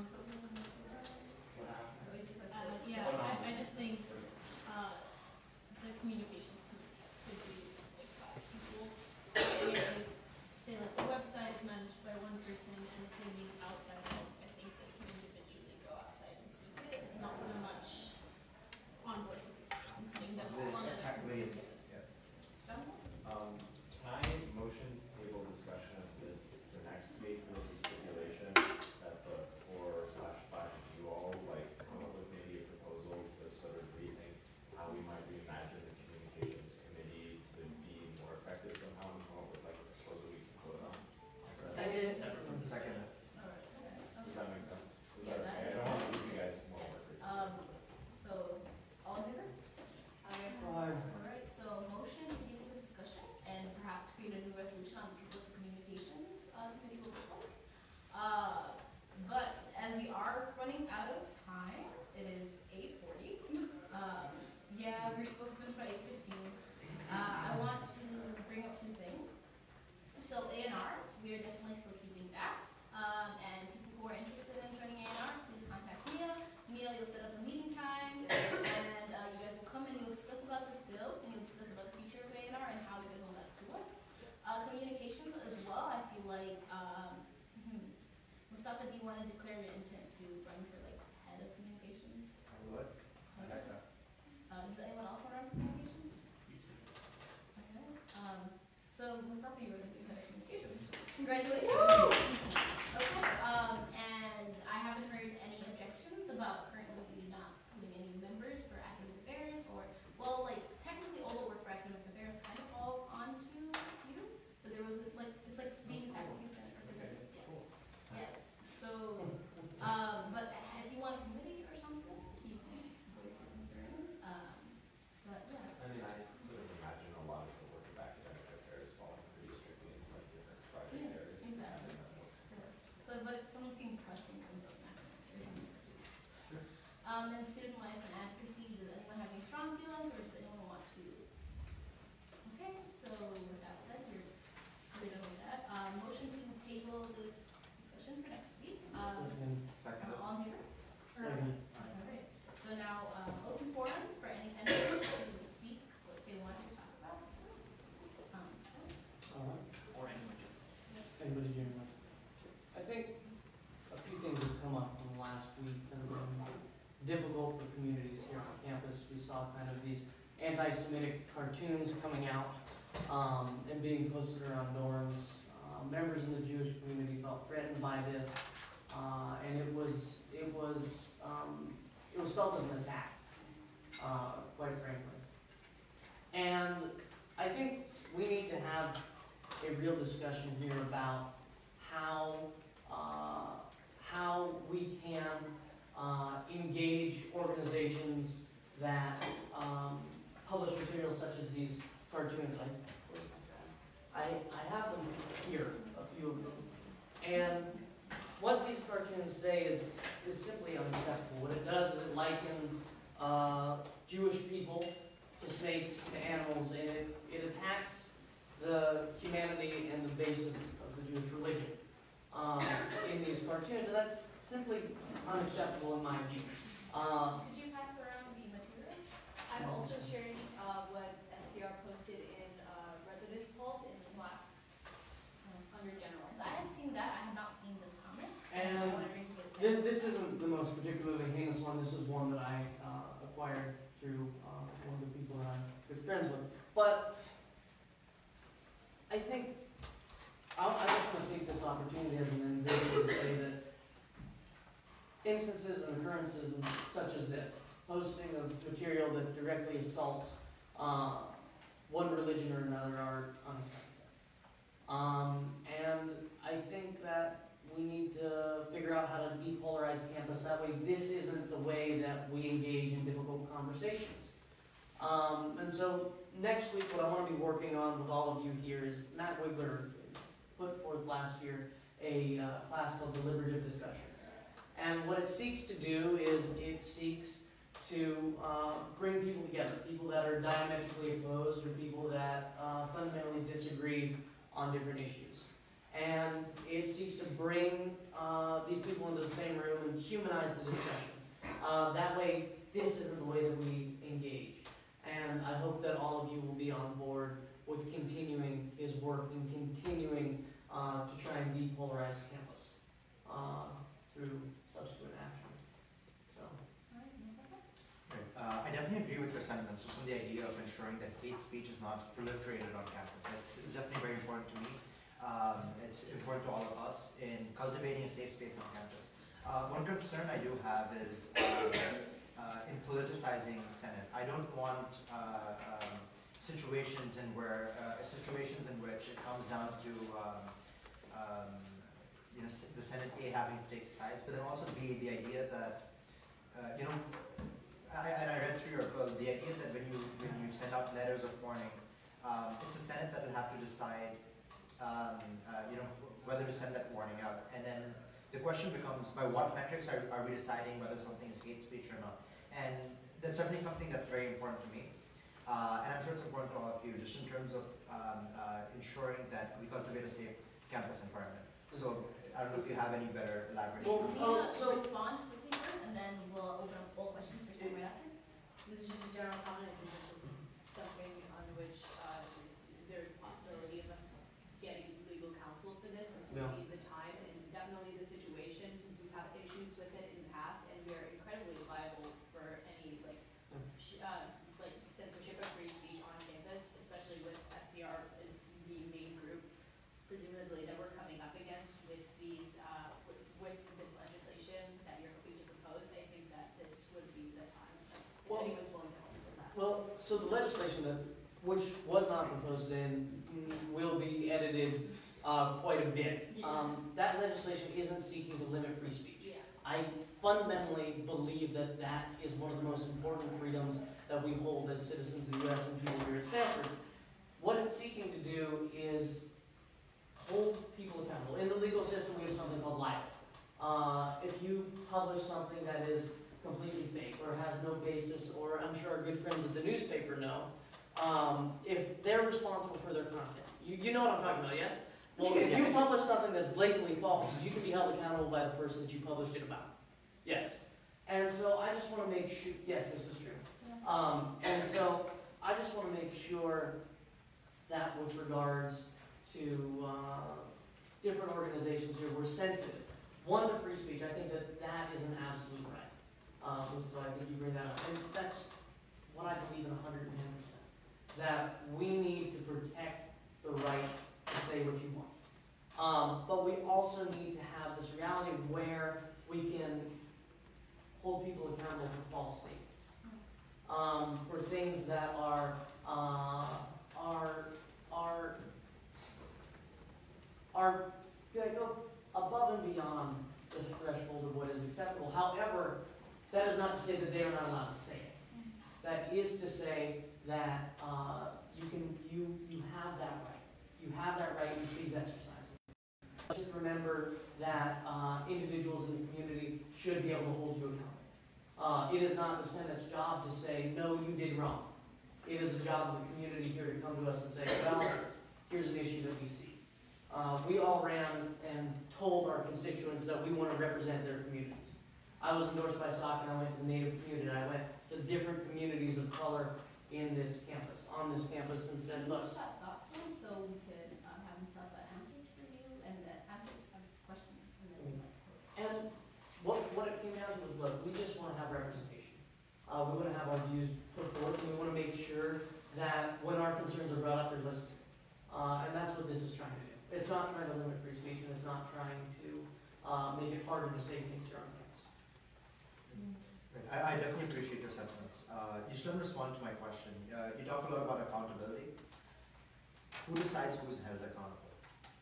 I just think the communications could be like 5 people. And say like the website is managed by 1 person, and if they need outside help, I think they can individually go outside and see it. It's not so much onboarding and putting them all on it. Can I motion to table discussion of this the next week with the stipulation that the 4/5 you all like come up with maybe a proposal to sort of rethink how we might reimagine the communications committee to be more effective somehow, and come up with like a proposal we can vote on? Separate from the Second. Does that make sense? Is Yeah, that okay? I don't want to give you guys more work. So, all in favor? Alright, so motion to table this discussion and perhaps create a new resolution on what the communications committee will look like. But as we are running out of time, it is 8:40. Yeah, we're supposed to finish by 8:15. I want to bring up 2 things. So A&R, we are definitely still keeping that. And people who are interested in joining A&R, please contact Mia. Mia, you'll set up a meeting time, and you guys will come and you'll discuss about this bill, and you'll discuss about the future of A&R and how you guys want that to look. Communications as well, I feel like, Mustafa, do you want to declare your intent to run for like head of communications? I would. I like that. Does anyone else want to run for communications? Okay. So Mustafa, you are the new head of communications. Congratulations. Okay. And I haven't heard any objections about currently not putting any members for academic affairs, or well, like technically all the work for academic but if something pressing comes up next or something next week. Then student life and advocacy, does anyone have any strong feelings, or does anyone want to? Okay, so with that said, we're done with that. Motion to table this discussion for next week. Second. All in favor? Second. Alright, so now, open forum for any senators to speak what they want to talk about. All right. Or anyone. Anybody general? I think a few things have come up from last week that have been difficult for communities here on campus. We saw kind of these anti-Semitic cartoons coming out and being posted around dorms. Members in the Jewish community felt threatened by this, and it was felt as an attack, quite frankly. And I think we need to have a real discussion here about how we can engage organizations that publish materials such as these cartoons. I have them here, a few of them. And what these cartoons say is simply unacceptable. What it does is it likens Jewish people to snakes, to animals, and it attacks the humanity and the basis of the Jewish religion in these cartoons, and that's simply unacceptable in my view. Could you pass around the material? I'm also sharing what SCR posted in residence polls in Slack under general. So I hadn't seen that, I had not seen this comment. And I wanted to get a sense. this isn't the most particularly heinous one. This is one that I acquired through one of the people that I'm good friends with. But I think I just want to take this opportunity as an individual to say that instances and occurrences such as this, posting of material that directly assaults one religion or another, are unacceptable. And I think that we need to figure out how to depolarize campus. That way, this isn't the way that we engage in difficult conversations. And so next week, what I want to be working on with all of you here is Matt Wigler put forth last year a class called Deliberative Discussions. And what it seeks to do is it seeks to bring people together, people that are diametrically opposed or people that fundamentally disagree on different issues. And it seeks to bring these people into the same room and humanize the discussion. That way, this isn't the way that we engage. And I hope that all of you will be on board with continuing his work and continuing to try and depolarize campus through subsequent action. So. I definitely agree with your sentiments, just on the idea of ensuring that hate speech is not proliferated on campus. It's definitely very important to me. It's important to all of us in cultivating a safe space on campus. One concern I do have is in politicizing Senate. I don't want situations in which it comes down to the Senate A having to take sides, but then also B, the idea that I read through your bill, the idea that when you send out letters of warning, it's the Senate that will have to decide whether to send that warning out. And then the question becomes, by what metrics are we deciding whether something is hate speech or not? And that's certainly something that's very important to me. And I'm sure it's important to all of you, just in terms of ensuring that we cultivate a safe campus environment. So I don't know if you have any better elaboration. Well, so respond quickly first, and then we'll open up all questions for Sam right after. This is just a general comment. I think that this is something on which there's a possibility of us getting legal counsel for this. This would be the time, and definitely the situation, since we've had issues with it in the past, and we are incredibly liable for any censorship of free speech on campus, especially with SCR as the main group, presumably, that we're coming up against with these with this legislation that you're hoping to propose. I think that this would be the time if anyone's willing to help with that. Well, so the legislation which was not proposed in will be edited quite a bit. That legislation isn't seeking to limit free speech. Yeah. I fundamentally believe that that is one of the most important freedoms that we hold as citizens of the U.S. and people here at Stanford. What it's seeking to do is hold people accountable. In the legal system, we have something called libel. publish something that is completely fake or has no basis, or I'm sure our good friends at the newspaper know, if they're responsible for their content. You know what I'm talking about, yes? Well, if you publish something that's blatantly false, you can be held accountable by the person that you published it about. Yes. And so I just want to make sure, yes, this is true. And so I just want to make sure that with regards to different organizations here, we're sensitive. One, to free speech. I think that that is an absolute right. So I think you bring that up. And that's what I believe in 110%. That we need to protect the right to say what you want. But we also need to have this reality where we can hold people accountable for false statements. For things that are that go above and beyond the threshold of what is acceptable. However, that is not to say that they are not allowed to say it. That is to say that you have that right. You have that right, and please exercise it. Just remember that individuals in the community should be able to hold you accountable. It is not the Senate's job to say, no, you did wrong. It is the job of the community here to come to us and say, well, here's an issue that we see. We all ran and told our constituents that we want to represent their communities. I was endorsed by SOC and I went to the Native community. I went to different communities of color on this campus, and said, look. Thoughts on, so we could have himself an answer for you and answer a question and then we might post. And what it came down to was, look, we just want to have representation. We want to have our views put forth, and we want to make sure that when our concerns are brought up, they're listened to. And that's what this is trying to do. It's not trying to limit free speech, and it's not trying to make it harder to say things here on campus. I definitely appreciate your sentiments. You still respond to my question. You talk a lot about accountability. Who decides who is held accountable?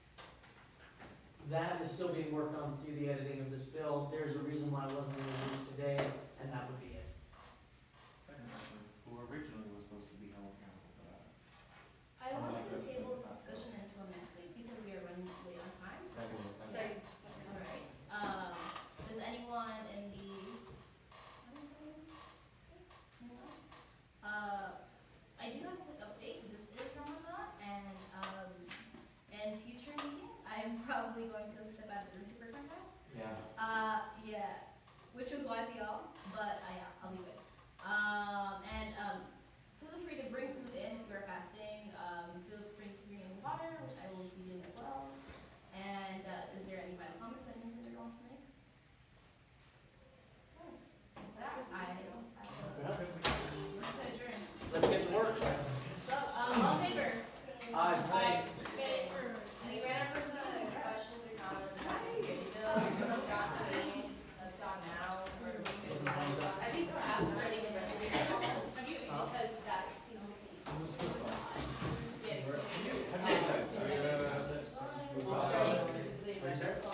That is still being worked on through the editing of this bill. There's a reason why it wasn't introduced today, and that would be it. Second question, who originally was supposed to be held accountable for that? I want to table this discussion until next week because we are running late on time. Second. All right. Does anyone in the I do have a quick update. This is Ramadan, and future meetings, I'm probably going to step out of the Rookie Program class. Yeah, which was wise, y'all, but I'll leave it. Feel free to bring food in if you're fasting. Feel free to bring in water, which I will be doing as well. And is there any final comments that anyone wants to make? With that, Let's get to work. So, all in favor? Aye. Okay. Any random person have any questions or comments about the community bill? Let's talk now, or let's get to I think perhaps starting with because that seems to be getting starting physically residential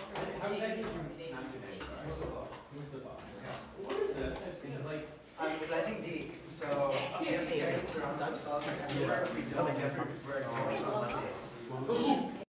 What is this? I've seen it like. I'm pledging D, so if the surround themselves, and we don't, we're on Mondays.